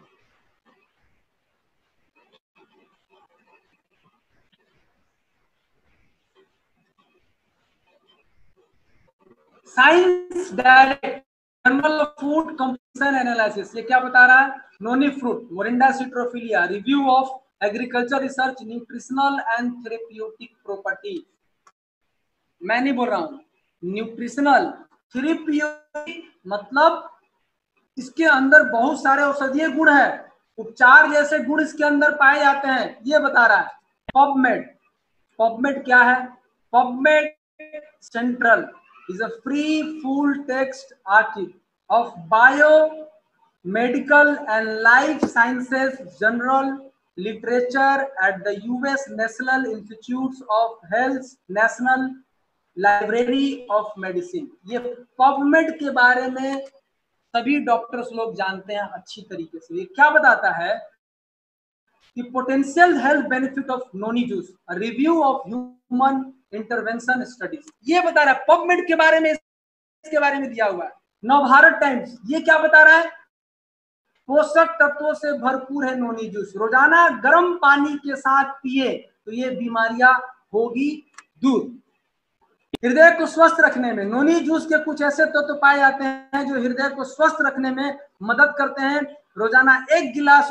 Science direct journal of food composition analysis, ये क्या बता रहा है, noni fruit, Morinda citrifolia, review of agriculture research, nutritional and therapeutic property, मैं नहीं बोल रहा हूं, न्यूट्रिशनल, थेरेप्यूटिक मतलब इसके अंदर बहुत सारे औषधीय गुण है, उपचार जैसे गुण इसके अंदर पाए जाते हैं, ये बता रहा है। पबमेड, पबमेड क्या है, PubMed central is a free full text archive of biomedical and life sciences general literature at the US National Institutes of Health, National Library of Medicine। ये PubMed के बारे में सभी डॉक्टर्स लोग जानते हैं अच्छी तरीके से। ये क्या बताता है कि potential health benefit of noni juice, review of human intervention studies, ये बता रहा है। पबमेड के बारे में, इसके बारे में दिया हुआ है। नवभारत टाइम्स ये क्या बता रहा है, पोषक तत्वों से भरपूर है नोनी जूस, रोजाना गर्म पानी के साथ पिए तो ये बीमारियां होगी दूर। हृदय को स्वस्थ रखने में नोनी जूस के कुछ ऐसे तत्व पाए जाते हैं जो हृदय को स्वस्थ रखने में मदद करते हैं। रोजाना एक गिलास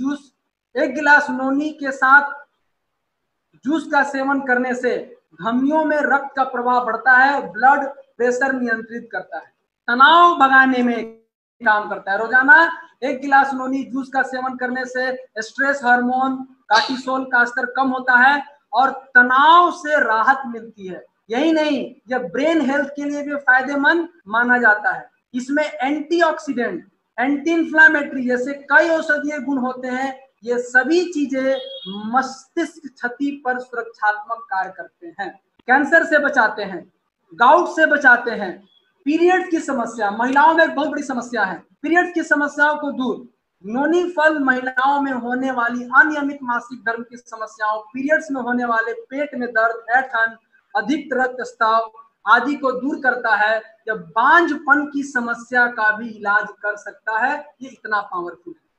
नोनी के साथ जूस का सेवन करने से धमनियों में रक्त का प्रवाह बढ़ता है, ब्लड प्रेशर नियंत्रित करता है, तनाव भगाने में काम करता है। रोजाना एक गिलास नोनी जूस का सेवन करने से स्ट्रेस हार्मोन कार्टिसोल का स्तर कम होता है और तनाव से राहत मिलती है। यही नहीं, यह ब्रेन हेल्थ के लिए भी फायदेमंद माना जाता है। इसमें एंटीऑक्सीडेंट, एंटी इंफ्लेमेटरी जैसे कई औषधीय गुण होते हैं। ये सभी चीजें मस्तिष्क क्षति पर सुरक्षात्मक कार्य करते हैं, कैंसर से बचाते हैं, गाउट से बचाते हैं, पीरियड की समस्या, महिलाओं में एक बहुत बड़ी समस्या है, पीरियड की समस्याओं को दूर। नोनी फल महिलाओं में होने वाली अनियमित मासिक धर्म की समस्याओं, पीरियड्स में होने वाले पेट में दर्द, ऐंठन, अधिक रक्तस्राव आदि को दूर करता है। यह बांझपन की समस्या का भी इलाज कर सकता है। ये इतना पावरफुल है।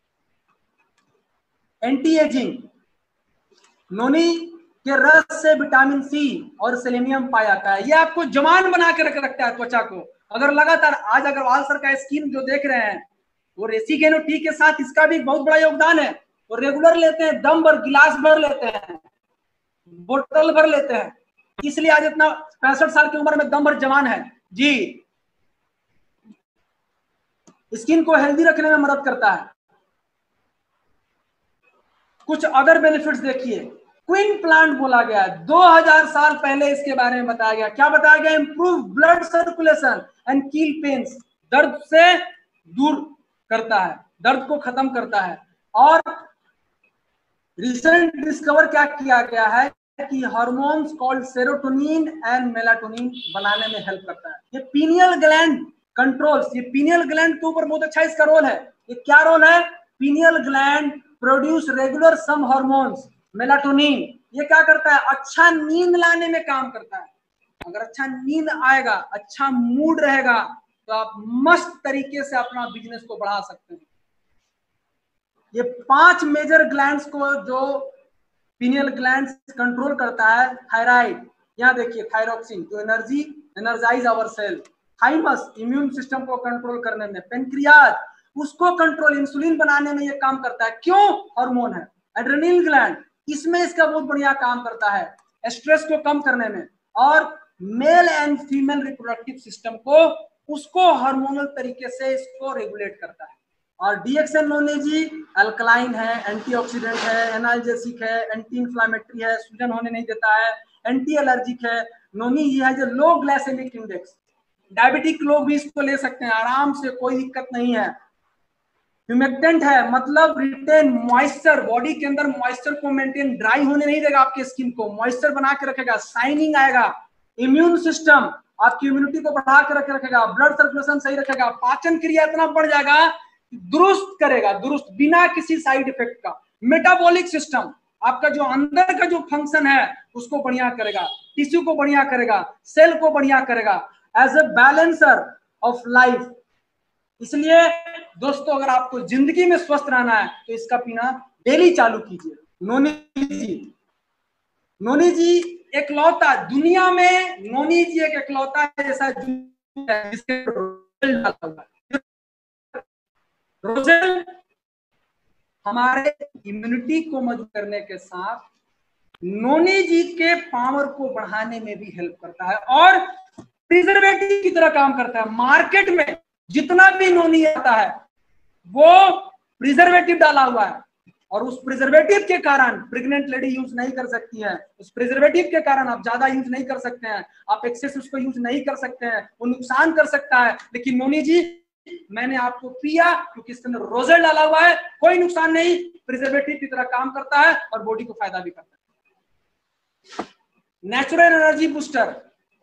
एंटी एजिंग, नोनी के रस से विटामिन सी और सेलेनियम पाया जाता है। ये आपको जवान बना के रखता है त्वचा को। अगर लगातार आज अग्रवाल सर का स्किन जो देख रहे हैं वो रेसिगेनो टी के साथ इसका भी बहुत बड़ा योगदान है। वो रेगुलर लेते हैं, दम भर गिलास भर लेते हैं, बोतल भर लेते हैं, इसलिए आज इतना 65 साल की उम्र में दम भर जवान है जी। स्किन को हेल्दी रखने में मदद करता है। कुछ अदर बेनिफिट्स देखिए, क्वीन प्लांट बोला गया है, 2000 साल पहले इसके बारे में बताया गया। क्या बताया गया, improve blood circulation and kill pains, दर्द से दूर करता है, दर्द को खत्म करता है। और रिसेंट डिस्कवर क्या किया गया है कि hormones called serotonin and melatonin बनाने में हेल्प करता है। ये पीनियल ग्लैंड कंट्रोल्स, ये पीनियल ग्लैंड के ऊपर बहुत अच्छा इसका रोल है। ये क्या रोल है, pineal gland produce regular some hormones, melatonin, ये क्या करता है, अच्छा नींद लाने में काम करता है। अगर अच्छा नींद आएगा, अच्छा मूड रहेगा तो आप मस्त तरीके से अपना बिजनेस को बढ़ा सकते हैं। ये 5 मेजर ग्लैंड्स को जो पीनियल ग्लैंड्स कंट्रोल करता है, थायराइड, यहाँ देखिए थायरोक्सिन जो energise our cell, thymus immune system को कंट्रोल करने में, पेनक्रियाज उसको कंट्रोल इंसुलिन बनाने में ये काम करता है, क्यों? हार्मोन है। एड्रेनल ग्लैंड इसमें इसका बहुत बढ़िया काम करता है स्ट्रेस को कम करने में, और male and female reproductive system को उसको हार्मोनल तरीके से इसको रेगुलेट करता है। और डीएक्सएन नोनी जी अल्कलाइन है, एंटीऑक्सीडेंट है, एनाल्जेसिक है, एंटी इंफ्लेमेटरी है, सूजन होने नहीं देता है, एंटी एलर्जिक है। नोनी ये है जो लो ग्लाइसेमिक इंडेक्स, डायबिटिक लोग भी इसको ले सकते हैं आराम से, कोई दिक्कत नहीं है। ह्यूमेक्टेंट है, मतलब रिटेन मॉइस्चर, बॉडी के अंदर मॉइस्चर को मेंटेन, ड्राई होने नहीं देगा आपके स्किन को, मॉइस्चर बना के रखेगा, शाइनिंग आएगा। इम्यून सिस्टम आपकी इम्यूनिटी को बढ़ा के रखेगा, ब्लड सर्कुलेशन सही रखेगा, पाचन क्रिया इतना बढ़ जाएगा, दुरुस्त करेगा, दुरुस्त बिना किसी साइड इफेक्ट का। मेटाबॉलिक सिस्टम आपका जो अंदर का जो फंक्शन है उसको बढ़िया करेगा, टिश्यू को बढ़िया करेगा, सेल को बढ़िया करेगा, as a balancer of life. इसलिए दोस्तों अगर आपको जिंदगी में स्वस्थ रहना है तो इसका पीना डेली चालू कीजिए। नोनी जी एकलौता दुनिया में, नोनी जी एक एकलौता ऐसा जूस है जिसके रोजेल डाला हुआ है। रोजेल हमारे इम्यूनिटी को मजबूत करने के साथ नोनी जी के पावर को बढ़ाने में भी हेल्प करता है और प्रिजर्वेटिव की तरह काम करता है। मार्केट में जितना भी नोनी आता है वो प्रिजर्वेटिव डाला हुआ है, और उस प्रिजर्वेटिव के कारण प्रेग्नेंट लेडी यूज नहीं कर सकती है, उस प्रिजर्वेटिव के कारण आप ज्यादा यूज नहीं कर सकते हैं, आप एक्सेस उसको यूज नहीं कर सकते हैं, वो नुकसान कर सकता है। लेकिन नोनी जी मैंने आपको पिया क्योंकि इसके अंदर रोजेल डाला हुआ है, कोई नुकसान नहीं, प्रिजर्वेटिव की तरह काम करता है और बॉडी को फायदा भी करता है। Natural energy booster,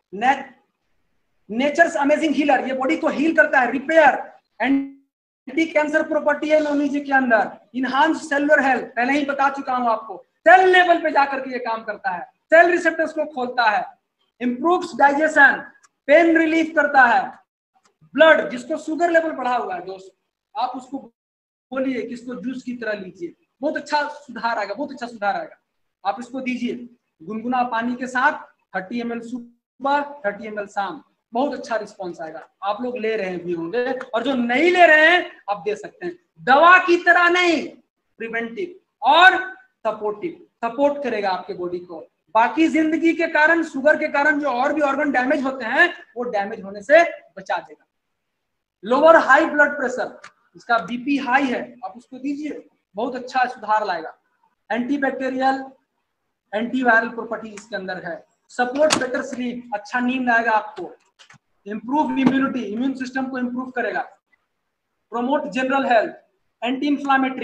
nature's amazing healer, ये बॉडी को हील करता है, रिपेयर, एंटी कैंसर प्रॉपर्टी है नोनी जी के अंदर, इनहांस सेलुलर हेल्थ, पहले ही बता चुका हूं आपको, सेल लेवल पे जाकर के ये काम करता है, सेल रिसेप्टर्स को खोलता है, इंप्रूव्स डाइजेशन, पेन रिलीफ करता है, ब्लड, जिसको शुगर लेवल बढ़ा हुआ है दोस्त, आप उसको बोलिए कि इसको जूस की तरह लीजिए, बहुत अच्छा सुधार आएगा, बहुत अच्छा सुधार आएगा। आप इसको दीजिए गुनगुना पानी के साथ, 30 ml सुबह, 30 ml शाम, बहुत अच्छा रिस्पॉन्स आएगा। आप लोग ले रहे भी होंगे, और जो नहीं ले रहे हैं आप दे सकते हैं, दवा की तरह नहीं, प्रिवेंटिव और सपोर्टिव, सपोर्ट करेगा आपके बॉडी को। बाकी जिंदगी के कारण, शुगर के कारण जो और भी ऑर्गन डैमेज होते हैं वो डैमेज होने से बचा देगा। लोअर हाई ब्लड प्रेशर, इसका बीपी हाई है, आप उसको दीजिए, बहुत अच्छा सुधार लाएगा। एंटीबैक्टीरियल, एंटीवायरल प्रॉपर्टी इसके अंदर है। सपोर्ट बेटर स्लीप, अच्छा नींद आएगा आपको। इंप्रूव इम्यूनिटी, इम्यून सिस्टम को इंप्रूव करेगा। Promote general health, anti inflammatory,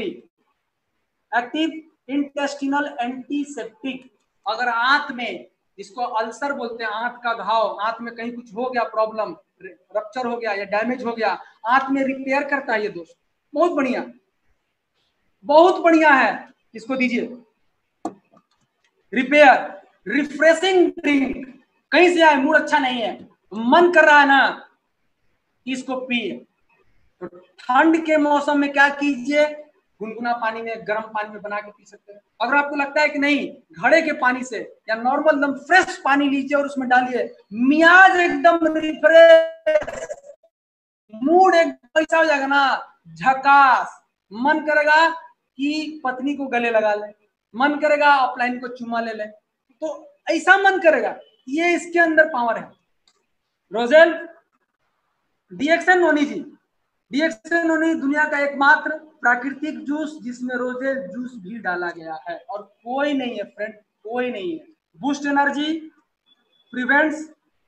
active intestinal antiseptic, अगर आंत में, जिसको अल्सर बोलते हैं, आंत का घाव, आंत में कहीं कुछ हो गया, प्रॉब्लम, रप्चर हो गया या डैमेज हो गया, आंत में रिपेयर करता है ये दोस्त, बहुत बढ़िया, बहुत बढ़िया है, इसको दीजिए। रिपेयर, रिफ्रेशिंग ड्रिंक, कहीं से आए मूड अच्छा नहीं है, मन कर रहा है ना, इसको पिए। तो ठंड के मौसम में क्या कीजिए, गुनगुना पानी में, गर्म पानी में बना के पी सकते हैं। अगर आपको लगता है कि नहीं, घड़े के पानी से या नॉर्मल एकदम फ्रेश पानी लीजिए और उसमें डालिए, मियाज एकदम रिफ्रेश, मूड एकदम ऐसा हो जाएगा ना, झकास, मन करेगा कि पत्नी को गले लगा ले, मन करेगा ऑफलाइन को चुमा ले ले, तो ऐसा मन करेगा, ये इसके अंदर पावर है। रोजेल, डीएक्सएन नोनी जी, डीएक्सएन नोनी दुनिया का एकमात्र प्राकृतिक जूस जिसमें रोजेल जूस भी डाला गया है, और कोई नहीं है फ्रेंड, कोई नहीं है। Boost energy, prevents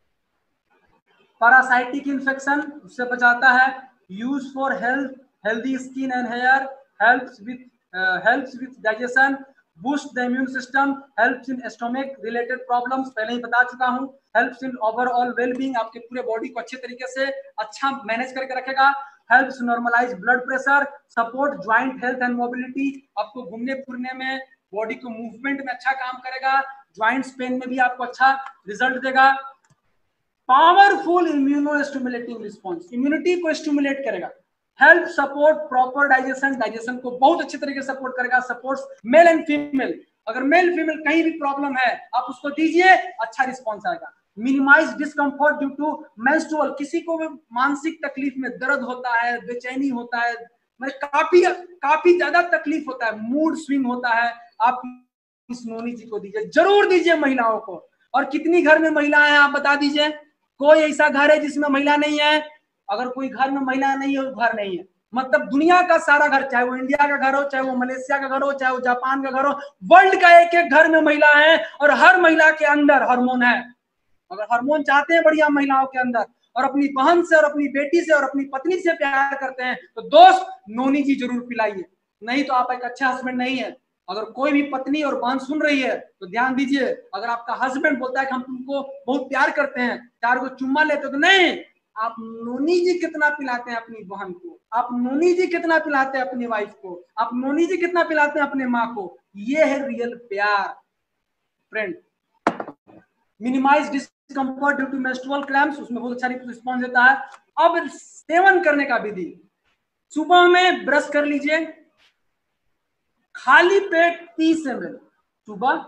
parasitic infection, उससे बचाता है। Use for healthy skin and hair, helps with digestion, boost the immune system, helps in stomach related problems, पहले ही बता चुका हूं, हेल्प्स इन ओवरऑल वेलबींग, आपके पूरे बॉडी को अच्छे तरीके से अच्छा मैनेज करके रखेगा, helps normalise blood pressure, support joint health and mobility, आपको घूमने फिरने में, बॉडी को मूवमेंट में अच्छा काम करेगा, ज्वाइंट्स पेन में भी आपको अच्छा रिजल्ट देगा। Powerful immuno stimulating response, immunity को स्टिमुलेट करेगा, help support proper digestion, digestion को बहुत अच्छे तरीके से सपोर्ट करेगा, सपोर्ट्स मेल एंड फीमेल। अगर मेल फीमेल कहीं भी प्रॉब्लम है आप उसको दीजिए, अच्छा रिस्पॉन्स आएगा। Minimise discomfort due to menstrual, किसी को भी मानसिक तकलीफ में दर्द होता है, बेचैनी होता है, मतलब काफी ज्यादा तकलीफ होता है, मूड स्विंग होता है, आप इस नोनी जी को दीजिए, जरूर दीजिए महिलाओं को। और कितनी घर में महिलाएं हैं आप बता दीजिए, कोई ऐसा घर है जिसमें महिला नहीं है? अगर कोई घर में महिला नहीं है, वो घर नहीं है। मतलब दुनिया का सारा घर, चाहे वो इंडिया का घर हो, चाहे वो मलेशिया का घर हो, चाहे वो जापान का घर हो, वर्ल्ड का एक एक घर में महिला है और हर महिला के अंदर हार्मोन है। अगर हार्मोन चाहते हैं बढ़िया महिलाओं के अंदर, और अपनी बहन से और अपनी बेटी से और अपनी पत्नी से प्यार करते हैं, तो दोस्त नोनी जी जरूर पिलाइए, नहीं तो आप एक अच्छे हस्बैंड नहीं है। अगर कोई भी पत्नी और बहन सुन रही है तो ध्यान दीजिए, अगर आपका हस्बैंड बोलता है कि हम तुमको बहुत प्यार करते हैं, 4 को चुम्मा लेते हो, तो नहीं, आप नोनी जी कितना पिलाते हैं अपनी बहन को, आप नोनी जी कितना पिलाते हैं अपनी वाइफ को, आप नोनी जी कितना पिलाते हैं अपने माँ को, ये है रियल प्यार friend. Minimise discomfort due to menstrual cramps, उसमें बहुत अच्छा रिस्पॉन्स देता है। अब सेवन करने का विधि, सुबह में ब्रश कर लीजिए, खाली पेट 30 ml सुबह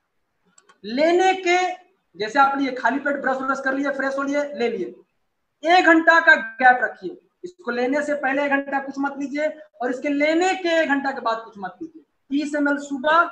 लेने के, जैसे आप लिए खाली पेट ब्रश कर लिए, फ्रेश हो लिए, ले लिए, 1 घंटा का गैप रखिए। इसको लेने से पहले 1 घंटा कुछ मत लीजिए और इसके लेने के 1 घंटा के बाद कुछ मत लीजिए। 30 ml सुबह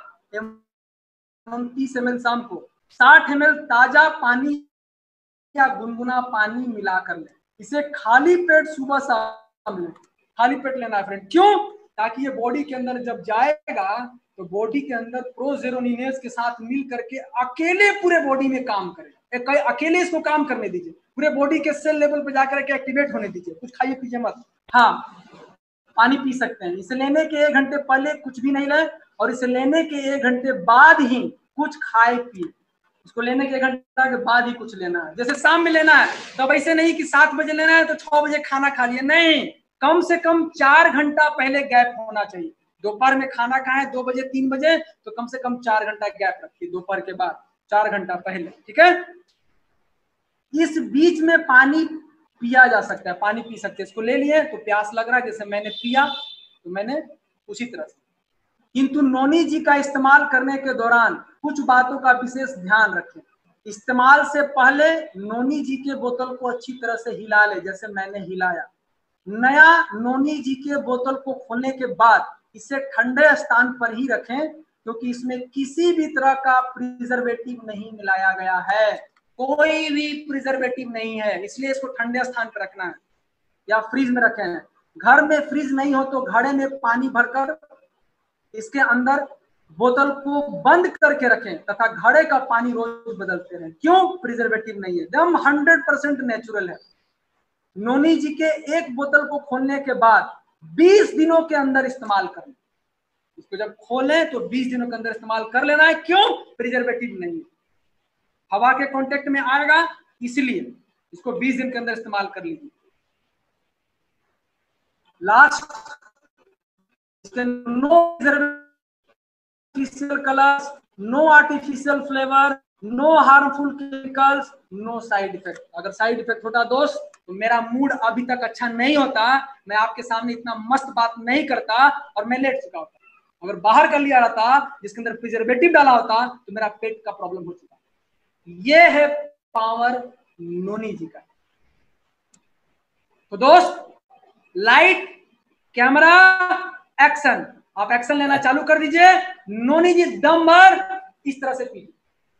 एवं 30 ml शाम को, 60 ml ताजा पानी या गुनगुना पानी मिलाकर लें। इसे खाली पेट सुबह शाम लें, खाली पेट लेना है फ्रेंड। क्यों? ताकि ये बॉडी के अंदर जब जाएगा तो बॉडी के अंदर प्रोजेरोनिनेज के साथ मिल करके अकेले पूरे बॉडी में काम करेगा। अकेले इसको काम करने दीजिए, पूरे बॉडी के सेल लेवल पे जाकर के एक्टिवेट होने दीजिए, कुछ खाइए पीजिए मत। हाँ, पानी पी सकते हैं। इसे लेने के 1 घंटे पहले कुछ भी नहीं लें और इसे लेने के 1 घंटे बाद ही कुछ खाए पिए। इसको लेने के 1 घंटा के बाद ही कुछ लेना है। जैसे शाम में लेना है तो अब ऐसे नहीं कि 7 बजे लेना है तो 6 बजे खाना खा लिए, नहीं, कम से कम 4 घंटा पहले गैप होना चाहिए। दोपहर में खाना खाएं 2 बजे 3 बजे, तो कम से कम 4 घंटा गैप रखिए दोपहर के बाद, 4 घंटा पहले, ठीक है। इस बीच में पानी पिया जा सकता है, पानी पी सकते हैं। इसको ले लिए तो प्यास लग रहा है, जैसे मैंने पिया तो मैंने उसी तरह से। किंतु नोनी जी का इस्तेमाल करने के दौरान कुछ बातों का विशेष ध्यान रखें। इस्तेमाल से पहले नोनी जी के बोतल को अच्छी तरह से हिला ले, जैसे मैंने हिलाया। नया नोनी जी के बोतल को खोलने के बाद इसे ठंडे स्थान पर ही रखें, क्योंकि इसमें किसी भी तरह का प्रिजर्वेटिव नहीं मिलाया गया है, कोई भी प्रिजर्वेटिव नहीं है, इसलिए इसको ठंडे स्थान पर रखना है या फ्रीज में रखें। घर में फ्रीज नहीं हो तो घड़े में पानी भरकर इसके अंदर बोतल को बंद करके रखें तथा घड़े का पानी रोज बदलते रहें। क्यों? प्रिजर्वेटिव नहीं है, एकदम 100% नेचुरल है। नोनी जी के एक बोतल को खोलने के बाद 20 दिनों के अंदर इस्तेमाल करें। इसको जब खोलें तो 20 दिनों के अंदर इस्तेमाल कर लेना है। क्यों? प्रिजर्वेटिव नहीं है, हवा के कांटेक्ट में आएगा, इसलिए इसको 20 दिन के अंदर इस्तेमाल कर लीजिए। Last, no artificial colours, no artificial flavour, no harmful chemicals, no side effect. अगर साइड इफेक्ट होता दोस्त तो मेरा मूड अभी तक अच्छा नहीं होता, मैं आपके सामने इतना मस्त बात नहीं करता और मैं लेट चुका होता। अगर बाहर कर लिया रहता जिसके अंदर प्रिजर्वेटिव डाला होता तो मेरा पेट का प्रॉब्लम हो चुका। ये है पावर नोनी जी का। तो दोस्त, लाइट कैमरा एक्शन, आप एक्शन लेना चालू कर दीजिए। नोनी जी दम भर इस तरह से पीजिए।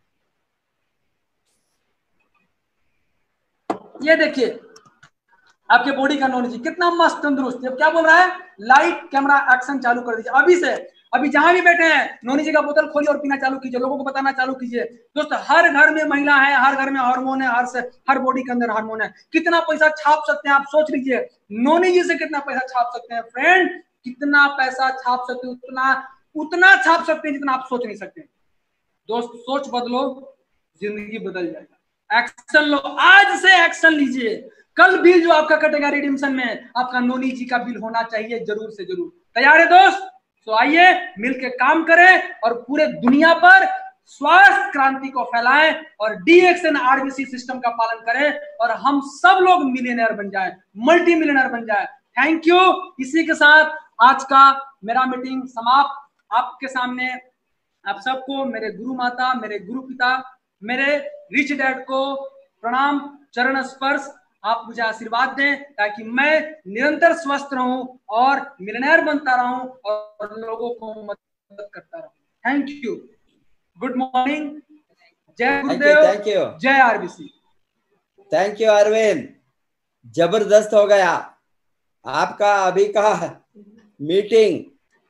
ये देखिए आपके बॉडी का नोनी जी कितना मस्त तंदुरुस्त। जब क्या बोल रहा है, लाइट कैमरा एक्शन चालू कर दीजिए। अभी से, अभी जहां भी बैठे हैं नोनी जी का बोतल खोलिए और पीना चालू कीजिए, लोगों को बताना चालू कीजिए। दोस्त, हर घर में महिला है, हर घर में हार्मोन है, हर बॉडी के अंदर हार्मोन है। कितना पैसा छाप सकते हैं आप सोच लीजिए। नोनी जी से कितना पैसा छाप सकते हैं फ्रेंड, कितना पैसा छाप सकते हैं, उतना छाप सकते हैं जितना आप सोच नहीं सकते। दोस्त, सोच बदलो, जिंदगी बदल जाएगा। एक्शन लो, आज से एक्शन लीजिए। कल बिल जो आपका कटेगा रिडीम्शन में, आपका नोनी जी का बिल होना चाहिए जरूर से जरूर। तैयार है दोस्त? तो आइए मिलकर काम करें और पूरे दुनिया पर स्वास्थ्य क्रांति को फैलाएं और DXN RBC सिस्टम का पालन करें और हम सब लोग मिलियनेयर बन जाएं, मल्टी मिलियनेयर बन जाएं। Thank you. इसी के साथ आज का मेरा मीटिंग समाप्त। आपके सामने आप सबको मेरे गुरु माता, मेरे गुरु पिता, मेरे रिच डैड को प्रणाम, चरण स्पर्श। आप मुझे आशीर्वाद दें ताकि मैं निरंतर स्वस्थ रहूं और मिलियनेयर बनता रहूं और लोगों को मदद करता रहूं। थैंक यू, गुड मॉर्निंग, जय गुरुदेव,
थैंक यू,
जय आरबीसी।
थैंक यू अरविंद, जबरदस्त हो गया आपका अभी का मीटिंग,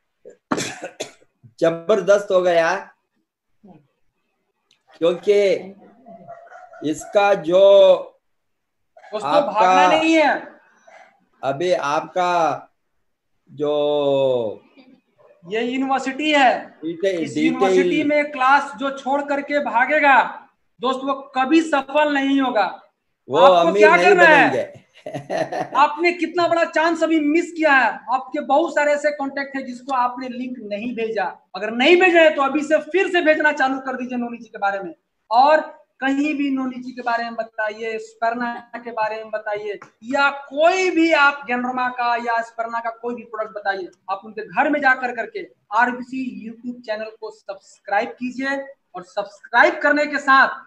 जबरदस्त हो गया, क्योंकि इसका जो
दोस्तों भागना नहीं है,
अभी आपका जो
ये यूनिवर्सिटी है, इस यूनिवर्सिटी में क्लास जो छोड़ करके भागेगा दोस्त वो कभी सफल नहीं होगा।
वो
आपको
अमीर
क्या
नहीं
करना
बनेंगे।
है? आपने कितना बड़ा चांस अभी मिस किया है। आपके बहुत सारे ऐसे कॉन्टेक्ट है जिसको आपने लिंक नहीं भेजा। अगर नहीं भेजा है तो अभी से फिर से भेजना चालू कर दीजिए नोनी जी के बारे में, और कहीं भी नोनी जी के बारे में बताइए, स्पर्ना के बारे में बताइए, या कोई भी आप गेनरमा का या स्पर्ना का कोई भी प्रोडक्ट बताइए। आप उनके घर में जाकर करके आरबीसी यूट्यूब चैनल को सब्सक्राइब कीजिए और सब्सक्राइब करने के साथ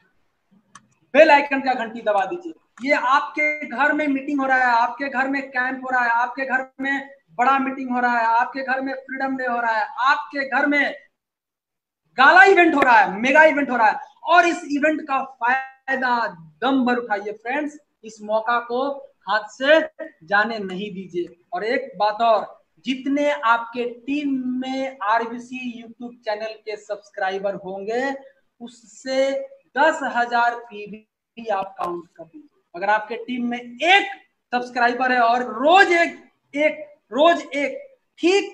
बेल आइकन का घंटी दबा दीजिए। ये आपके घर में मीटिंग हो रहा है, आपके घर में कैंप हो रहा है, आपके घर में बड़ा मीटिंग हो रहा है, आपके घर में फ्रीडम डे हो रहा है, आपके घर में गाला इवेंट हो रहा है, मेगा इवेंट हो रहा है, और इस इवेंट का फायदा दम भर उठाइए फ्रेंड्स। इस मौका को हाथ से जाने नहीं दीजिए। और एक बात और, जितने आपके टीम में आरबीसी यूट्यूब चैनल के सब्सक्राइबर होंगे उससे 10,000 पीवी आप काउंट कर दीजिए। अगर आपके टीम में एक सब्सक्राइबर है और रोज एक ठीक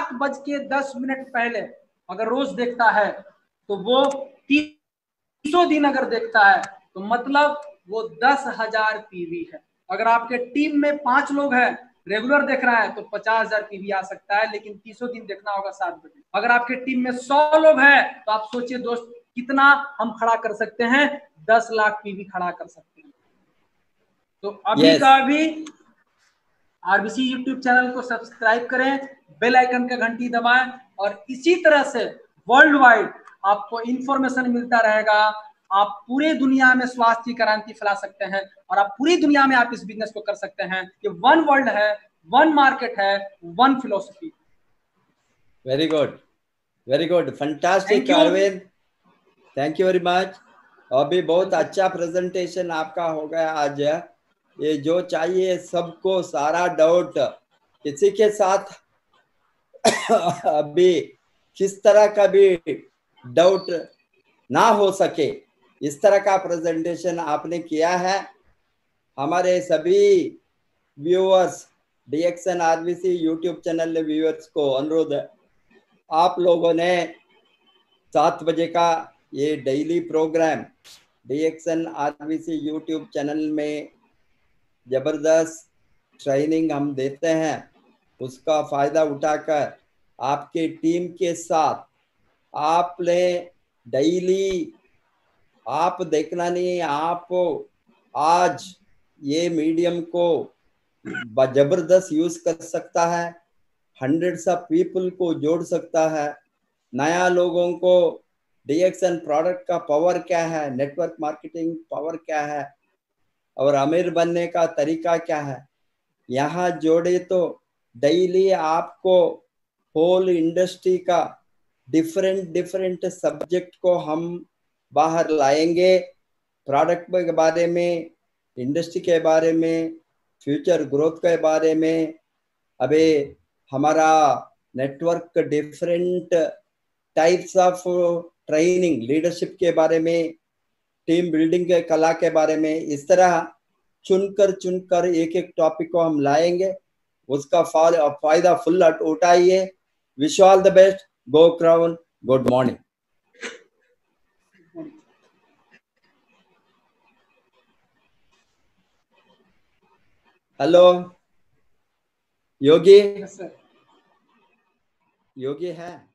7:10 पहले अगर रोज देखता है तो वो 300 दिन अगर देखता है तो मतलब वो 10,000 पीवी है। अगर आपके टीम में 5 लोग हैं, रेगुलर देख रहा है तो 50,000 पीवी आ सकता है, लेकिन 300 दिन देखना होगा 7 बजे। अगर आपके टीम में 100 लोग हैं तो आप सोचिए दोस्त कितना हम खड़ा कर सकते हैं, 10 लाख पीवी खड़ा कर सकते हैं। तो अभी का अभी आरबीसी यूट्यूब चैनल को सब्सक्राइब करें, बेल आइकन का घंटी दबाएं, और इसी तरह से वर्ल्ड वाइड आपको इंफॉर्मेशन मिलता रहेगा। आप पूरे दुनिया में स्वास्थ्य की क्रांति फैला सकते हैं और आप पूरी दुनिया में आप इस बिजनेस को कर सकते हैं। ये वन वर्ल्ड है, वन मार्केट है, one philosophy.
Very good, fantastic Arvind, thank you very much. अभी बहुत अच्छा प्रेजेंटेशन आपका हो गया आज। ये जो चाहिए सबको, सारा डाउट किसी के साथ अभी किस तरह का भी डाउट ना हो सके, इस तरह का प्रेजेंटेशन आपने किया है। हमारे सभी viewers, DXN RBC YouTube channel viewers को अनुरोध है, आप लोगों ने 7 बजे का ये daily programme DXN RBC YouTube channel में जबरदस्त ट्रेनिंग हम देते हैं, उसका फायदा उठाकर आपके टीम के साथ आपने डेली, आप देखना नहीं, आप आज ये मीडियम को जबरदस्त यूज कर सकता है, हंड्रेड्स ऑफ पीपल को जोड़ सकता है, नया लोगों को डीएक्सन प्रोडक्ट का पावर क्या है, नेटवर्क मार्केटिंग पावर क्या है और अमीर बनने का तरीका क्या है, यहाँ जोड़े तो डेली आपको होल इंडस्ट्री का डिफरेंट सब्जेक्ट को हम बाहर लाएंगे। प्रोडक्ट के बारे में, इंडस्ट्री के बारे में, फ्यूचर ग्रोथ के बारे में, अभी हमारा network different types of training, leadership के बारे में, टीम बिल्डिंग के कला के बारे में, इस तरह चुनकर एक टॉपिक को हम लाएंगे, उसका फायदा फुल उठाइए। Wish all the best, go crown, good morning. Hello Yogi, Yogi है?